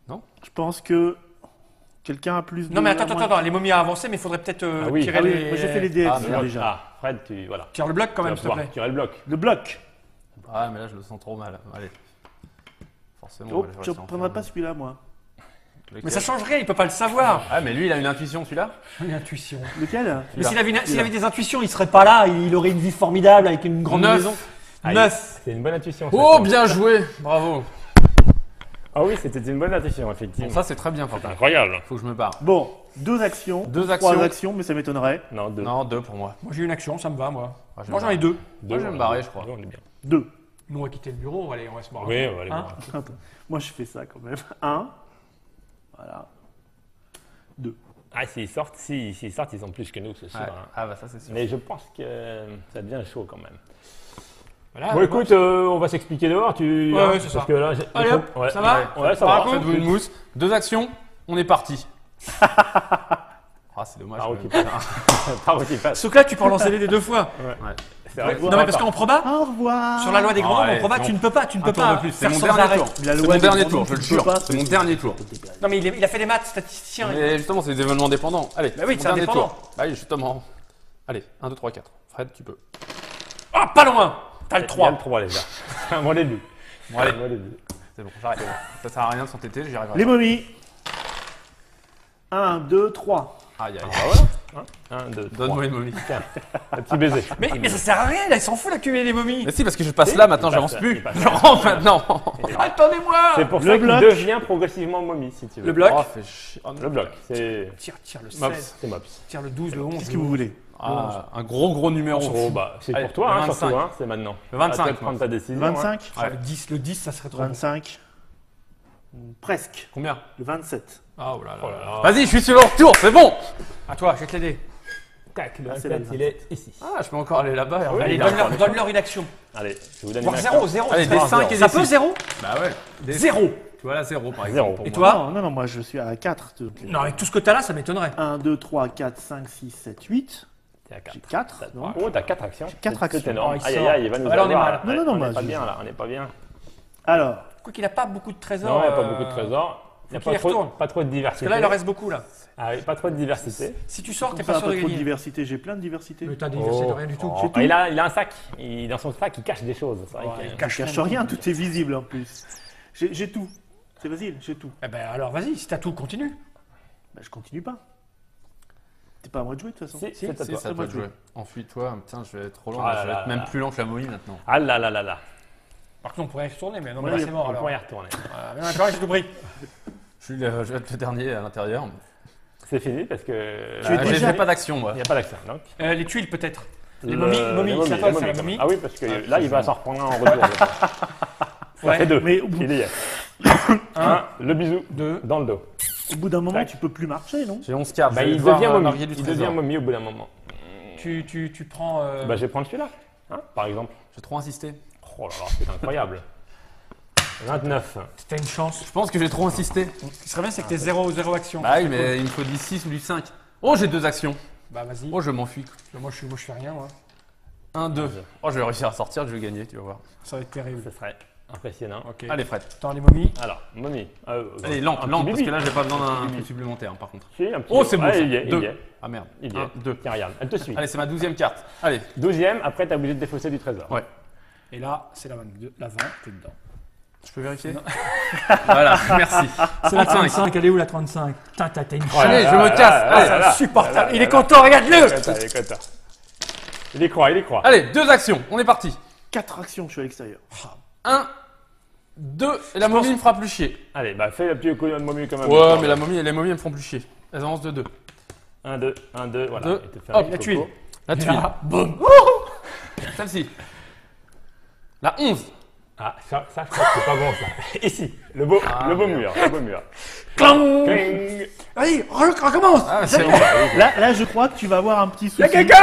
Je pense que quelqu'un a plus de... Non mais attends, à moins- attends, attends, les momies à avancer, mais il faudrait peut-être euh, Ah oui, tirer Ah oui, les... moi j'ai fait les D X Ah, mais déjà. Ah, Fred, tu. Voilà. Tire le bloc quand Tu même, vas s'il te pouvoir plaît. tirer le bloc. Le bloc. Ah, mais là, je le sens trop mal. Allez. Forcément. Oh, je vais je rester ne en prendrai ferme. pas celui-là, moi. Lequel Mais ça change rien, il peut pas le savoir. Ah, mais lui, il a une intuition, celui-là. Une intuition. Lequel? Mais s'il avait, une- s'il avait des intuitions, il serait pas là, il aurait une vie formidable avec une grande Neuf. maison. Aïe. Neuf. C'est une bonne intuition. ça. Oh, bien joué. Bravo. Ah oui, c'était une bonne intuition, Bon, effectivement. ça, c'est très bien, par C'est contre. incroyable. Faut que je me barre. Bon, deux actions. Deux Trois actions. actions, mais ça m'étonnerait. Non, deux. Non, deux pour moi. Moi j'ai une action, ça me va moi. Ah, je Moi vais j'en ai me deux. Deux, Moi, je vais me on est barrer, bien. je crois. Deux, on est bien. Deux. Nous on va quitter le bureau, allez, on va se barrer. Oui, on va aller Hein voir. Attends, moi je fais ça quand même. Un. Voilà. Deux. Ah, s'ils sortent, si- s'ils sortent, ils sont plus que nous, c'est sûr. Ouais. hein. Ah, bah, ça, c'est sûr. Mais je pense que ça devient chaud quand même. Voilà, bon, ouais. écoute, euh, on va s'expliquer dehors. Tu... Ouais, hein, ouais, c'est parce ça. que là, j'ai- Allez, hop, ouais. ça va Ouais, ça Par va. contre, vous une mousse. Deux actions, on est parti. Ah, c'est dommage. Paro quand qui même. passe. Paro qui passe. Sauf que là tu peux en lancer les dés deux fois. C'est vrai. Non mais parce qu'en proba, Au revoir. sur la loi des grands Ah, nombres, en ouais, proba, non. tu ne peux pas, tu ne Un peux tour pas de plus, c'est faire mon sans dernier arrêt. tour. La C'est loi mon des dernier grands tour, nombres, je le tu peux jure. pas, C'est mon c'est- dernier tour. Non mais il, est- il a fait des maths statisticien. Mais justement, c'est des événements dépendants. Allez, Bah oui, mon c'est dernier indépendant. tour. Bah oui, justement. Allez, un, deux, trois, quatre. Fred, tu peux. Ah, pas loin. T'as le Il y a trois. le trois, les gars. C'est un bon début. Bon, allez, Un bon début. c'est bon, j'arrête. Ça sert à rien de s'entêter, j'y arriverai Les pas. momies. Un, deux, trois. Aïe, aïe. Ah, voilà. Hein un, deux, trois. Donne-moi une momie. Un petit baiser. Mais, mais ça sert à rien, là, il s'en fout d'accumuler les momies. Mais si, parce que je passe là maintenant, Il j'avance passe, plus. il passe. Je rentre maintenant. Attendez-moi. C'est pour Le ça qu'il bloc. devient progressivement momie, si tu veux. Le bloc. Oh, fait chier. Oh, non. Le bloc, c'est Tire, tire le Mops. seize, c'est Mops. tire le douze, le onze. Qu'est-ce que vous voulez? Ah, un gros gros numéro. Oh, bah, c'est Allez, pour toi, hein, le surtout, vingt-cinq. hein, c'est maintenant. Le vingt-cinq, À toi de prendre ta décision. hein. vingt-cinq. Ah, le dix, le dix, ça serait trop bon. vingt-cinq. Presque. Combien? Le vingt-sept. Ah, oh là Oh là. là là. Vas-y, je suis sur le retour, c'est bon. À toi, jette les dés. Tac, le Ah, c'est vingt-quatre, la il est ici. Ah, je peux encore aller là-bas. et oui, revenir. Allez, il a donne-leur encore donne-leur une action. Allez, je vous donne Voire une zéro, action. zéro. Allez, ça des va. cinq et Ça des peut six. zéro? Bah ouais. Des- Zéro. Tu vois là, zéro par Zéro. exemple. pour Et moi. toi? Non, non, non, moi je suis à quatre. Non, avec tout ce que t'as là, ça m'étonnerait. un, deux, trois, quatre, cinq, six, sept, huit. T'es à quatre. J'ai quatre. non Oh, t'as quatre actions. quatre C'est- actions. C'est énorme. Oh, il Aïe, aïe, sort. aïe, il va nous Ah, là, on est avoir, mal. là. Non, non, non, on moi, n'est pas je- bien là, on n'est pas bien. Alors, Quoi qu'il a pas beaucoup de trésors. Non, il n'y a pas euh, beaucoup de trésors. Il n'y a qu'il pas y trop, retourne. pas trop de Parce diversité. que là, il en reste beaucoup là. Ah oui, pas trop de diversité. Si tu sors, comme t'es ça, pas pas sûr de trop de gagner. diversité. J'ai plein de diversité. Mais t'as diversité de rien du tout. Oh. J'ai tout. Il, a, il a un sac. Il, dans son sac, il cache des choses. C'est vrai Ouais, que- il Je cache cache rien. rien, tout est visible en plus. J'ai j'ai tout. C'est facile, j'ai tout. Eh ben alors vas-y, si t'as tout, continue. Bah, je continue pas. T'es pas à moi de jouer de toute façon. Si, c'est à Si, toi. ça moi peut de jouer. jouer. Enfuis-toi. Putain, je vais être trop long. Ah je là vais là être même là. plus lent que la momie maintenant. Ah là là là là. Par contre, on pourrait y retourner, mais non, mais Ouais, là y a- c'est mort On alors. pourrait y retourner. Voilà, mais d'accord, j'ai tout pris. Je, suis le- je vais être le dernier à l'intérieur. C'est fini parce que. Tu es Ah, déjà- j'ai j'ai pas d'action moi. Il n'y a pas d'action. Donc. Euh, les tuiles peut-être. Les Le- momies, les momies, c'est à toi de faire la les momie. Ah oui, parce que Ah, là, il va c'est s'en reprendre un en retour. je pense. Ça Ouais. fait deux. Mais au bout, Il y est. Un, le bisou Deux. dans le dos. au bout d'un moment, Tac. tu peux plus marcher, non? J'ai onze cartes. Bah, je vais il devoir, devient euh, momie. marier du Il trésor. devient momie au bout d'un moment. Tu, tu, tu prends. euh, Bah, je vais prendre celui-là, hein, par exemple. J'ai trop insisté. Oh là là, c'est incroyable. vingt-neuf. T'as une chance. Je pense que j'ai trop insisté. Ce qui serait bien, c'est que t'aies zéro, zéro action. Bah oui, mais il me faut du six ou du cinq. Oh, j'ai deux actions. Bah vas-y. Oh, je m'enfuis. Moi, je, suis- moi je fais rien, moi. un, deux. Oh, je vais réussir à sortir, je vais gagner, tu vas voir. Ça va être terrible. Ce serait impressionnant. Ok. Allez, Fred. Attends, les momies. Alors, momie. Euh, Allez, un lente, petit lente, parce bibi. que là, j'ai pas besoin d'un Petit truc bibi. supplémentaire, par contre. Si, un petit Oh, bibi. c'est bon, Ah, ça. il y est, Deux. il y est. Ah merde. Il y Un, est. deux. Tiens, regarde, elle te suit. Allez, c'est ma douzième carte. Allez. Douzième, après, t'as obligé de défausser du trésor. Ouais. Et là, c'est la vingt-deux. La vingt, t'es dedans. Je peux vérifier Voilà, merci. C'est la trente-cinq. trente-cinq, elle est où la trente-cinq? Putain, t'as t'as une chance. Allez, là, je me là, casse. là, Allez, là, C'est là. insupportable. Il est là, content, regarde-le. Il est content, il est content. Il y croit, il y croit. Allez, deux actions. On est parti. Quatre actions, je suis à l'extérieur. Un, deux, et la momie me fera plus chier. Allez, bah fais le petit coup de momie quand même. Ouais, mais la momie, les momies, elles me feront plus chier. Elles avancent de deux. un, deux, un, deux, voilà. Deux. Il te fait Hop, un la petit tuile. coco. La tuile. Ah, boum. Celle-ci. La onze. Ah, ça, ça, je crois que c'est pas bon ça. Ici, le beau, Ah, le beau merde. mur, le beau mur. Clang. Cling. Vas-y, re- recommence. Ah, c'est bon. Là, là, je crois que tu vas avoir un petit souci. Y'a quelqu'un.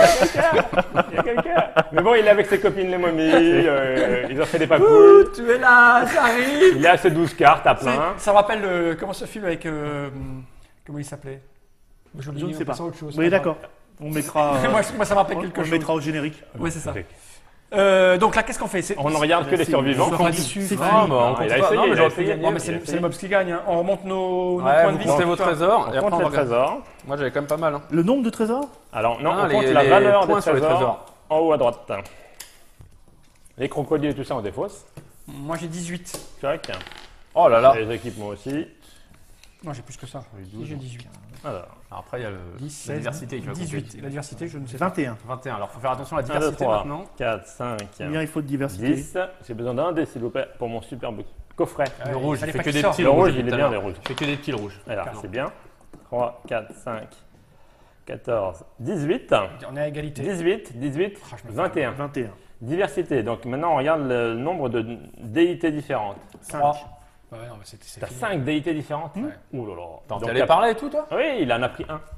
Il y a quelqu'un. Mais bon, il est avec ses copines les momies, euh, ils ont fait des papouilles. Ouh, tu es là, ça arrive. Il a ses douze cartes à C'est- plein. Ça me rappelle le, comment ce film avec. euh, comment il s'appelait? J'ai oublié, Je ne on sais passe pas. à autre chose, Oui, c'est pas d'accord. On mettra. grave. euh, moi, moi, ça me rappelle on, quelque on le chose. mettra au générique. Ouais, c'est ça. Ok. Euh, donc là, qu'est-ce qu'on fait? C'est- On ne regarde que les c'est- survivants. on sera déçus. C'est Ah, fini. Ah, bah, on il compte a pas. essayé, Non, mais il a j'aurais essayé. pu gagner. Bon, mais c'est il a le- c'est essayé. le Mobs qui gagne. Hein. On remonte nos, nos Ouais, points de vous vie. comptez c'est vos victoire. trésors et On après compte on les regarde. trésors. Moi j'avais quand même pas mal. Hein. Le nombre de trésors? Alors, non, Ah, on les- compte la les valeur des points sur les trésors, trésors. en haut à droite. Les crocodiles et tout ça, on défausse. Moi, j'ai dix-huit. Check. Oh là là. Les équipements aussi. Non, j'ai plus que ça. Si, j'ai dix-huit. Alors, Alors après il y a le- dix, seize, la diversité qui va compter. dix-huit. Et la diversité, je ne sais pas. vingt et un. vingt et un. Alors faut faire attention à la un, deux, diversité trois, maintenant. quatre, cinq, Combien il faut de diversité? dix. J'ai besoin d'un dé, s'il vous plaît, pour mon superbe coffret. Le Ouais, rouge, fallait il fait pas que qu'il des sorte. petits Le rouge, rouges. il est tout à bien, l'heure. le rouge. Il fait que des petits rouges. Alors, Pardon. c'est bien. trois, quatre, cinq, quatorze, dix-huit. On est à égalité. dix-huit, dix-huit, Ah, je me fais vingt et un. vingt et un. Diversité. Donc maintenant, on regarde le nombre de déités différentes. Trois. Ouais, non, mais c'est c'est T'as fini. cinq déités différentes. Ouais. Ouh là là. Attends, Donc, t'es allé t'as- parler et tout toi? Oui, il en a pris un.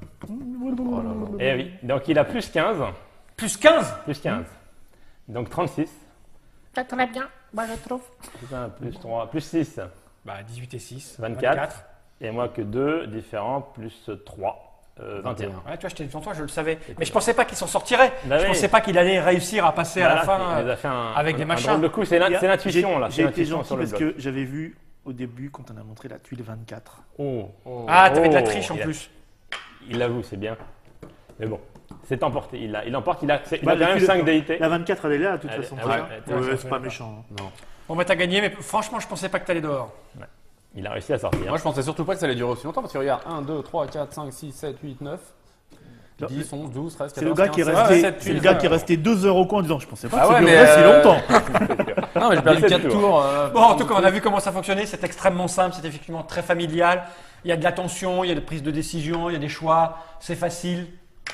Eh oui. Donc il a plus quinze. Plus quinze. Plus quinze. Donc trente-six. Très très bien, moi je trouve. Plus un, plus trois, plus six. Bah, dix-huit et six. vingt-quatre. Et moi que deux différents, plus trois. Euh, vingt et un. Ouais, tu vois, j'étais devant toi, je le savais. Mais je pensais pas qu'il s'en sortirait. Bah je oui. pensais pas qu'il allait réussir à passer à la Voilà, fin. il les a fait un, avec des un machins. drôle de coup, c'est l'in- Il y a- c'est l'intuition j'ai- là. c'est J'ai été l'intuition gentil sur le parce bloc. que j'avais vu au début quand on a montré la tuile vingt-quatre. Oh, Ah, t'avais de la Oh, triche en il a- plus. il l'avoue, c'est bien. Mais bon, c'est emporté. Il, a, il emporte, il a, c'est- il Bah, a quand la même tuile- cinq déités. La vingt-quatre, elle est là, de toute Elle- façon. ah c'est ouais, ça elle- Ouais, ouais, c'est ouais, pas ouais. méchant. hein. Non. Bon, bah, t'as gagné, mais franchement, je pensais pas que t'allais dehors. Il a réussi à sortir. Moi je pensais surtout pas que ça allait durer aussi longtemps parce que regarde un, deux, trois, quatre, cinq, six, sept, huit, neuf, Non, dix, onze, douze, treize, C'est le quatorze, gars qui est quinze, resté, seize, sept, c'est le huit, gars neuf. qui est resté deux heures au coin en disant je pensais pas Ah que ça ouais, durerait mais, si euh, longtemps. Non mais j'ai perdu dix-sept quatre tours. tours. euh, Bon, en tout cas, on a vu comment ça fonctionnait. C'est extrêmement simple, c'est effectivement très familial. Il y a de l'attention, il y a des prises de décision, il y a des choix. C'est facile,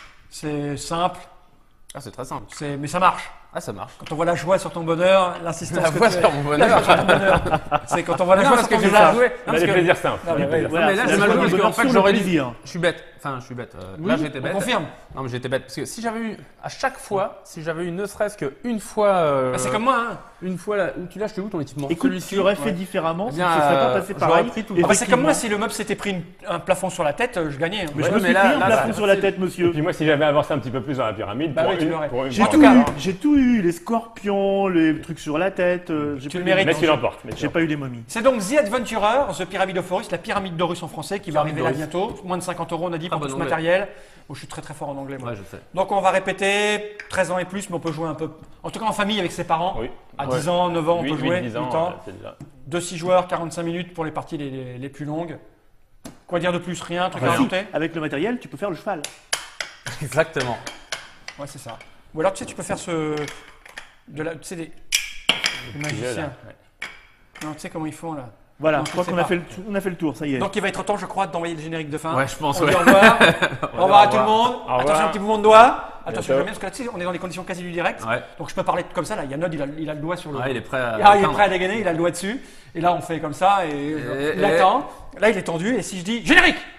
c'est simple, Ah c'est très simple. c'est- mais ça marche. Ah ça marche. Quand on voit la joie sur ton bonheur, l'insistance La que voix tu sur mon bonheur. La joie sur ton bonheur. C'est quand on voit la Non joie parce sur que ton j'ai mal visage. joué. Non, Mais parce les que- plaisirs simples. Non, mais les ouais, plaisirs voilà, mais là, c'est j'ai la mal joie joué du parce qu'en bonheur fait sur le j'aurais dû. plaisir. Je suis bête. Enfin je suis bête. Euh, Oui, Là j'étais on bête. confirme. Non mais j'étais bête parce que si j'avais eu à chaque fois, si j'avais eu ne serait-ce qu'une fois. euh, Bah, c'est comme moi, hein. Une fois là où tu lâches où ton équipement. Écoute, Celui-ci, tu aurais fait ouais. différemment, Eh si bien, ce serait pas euh, passé j'aurais pareil. pris tout. Ah bah, c'est comme moi, si Effectivement. le meuble s'était pris une- un plafond sur la tête, euh, je gagnais. hein. Mais Ouais, je me mais suis là- pris un là, plafond là, sur la c'est- tête, Et monsieur. puis moi, si j'avais avancé un petit peu plus dans la pyramide, Bah pour oui, tu une- l'aurais. pour une- J'ai En tout tout cas, eu, hein. j'ai tout eu, les scorpions, les trucs sur la tête. euh, j'ai Tu pas le eu- mérites. Mais tu l'emportes. mais tu J'ai pas eu les momies. C'est donc The Adventurer, The Pyramid of Horus, la pyramide d'Horus en français, qui va arriver là bientôt. Moins de cinquante euros, on a dit, pour Ah, tout bon ce anglais. matériel. Oh, je suis très très fort en anglais, moi. Ouais je sais. Donc on va répéter, treize ans et plus, mais on peut jouer un peu. En tout cas en famille avec ses parents. Oui. À Ouais. dix ans, neuf ans, on huit, peut jouer. dix ans, huit ans. euh, c'est déjà. deux six joueurs, quarante-cinq minutes pour les parties les, les- les plus longues. Quoi dire de plus? Rien, un truc à Ah, si, rajouter? avec le matériel, tu peux faire le cheval. Exactement. Ouais, c'est ça. Ou alors tu sais, tu peux faire ce. De la, tu sais, des, des magiciens. Non, tu sais comment ils font là. Voilà, Non, je crois je sais qu'on a pas. fait, le, on a fait le tour, ça y est. Donc il va être temps, je crois, d'envoyer le générique de fin. Ouais, je pense, On dit ouais. au revoir. Au revoir à tout le monde. Au revoir. Attention, un petit mouvement de doigt. Attention, Bientôt. jamais, parce que là, tu sais, on est dans les conditions quasi du direct. Ouais. Donc je peux parler comme ça là. Yann, il a, il a le doigt sur le. Ouais, il est prêt à. Ah, il est atteindre. prêt à dégainer, il a le doigt dessus. Et là, on fait comme ça et, Et- il et- attend. Là, il est tendu. Et si je dis générique,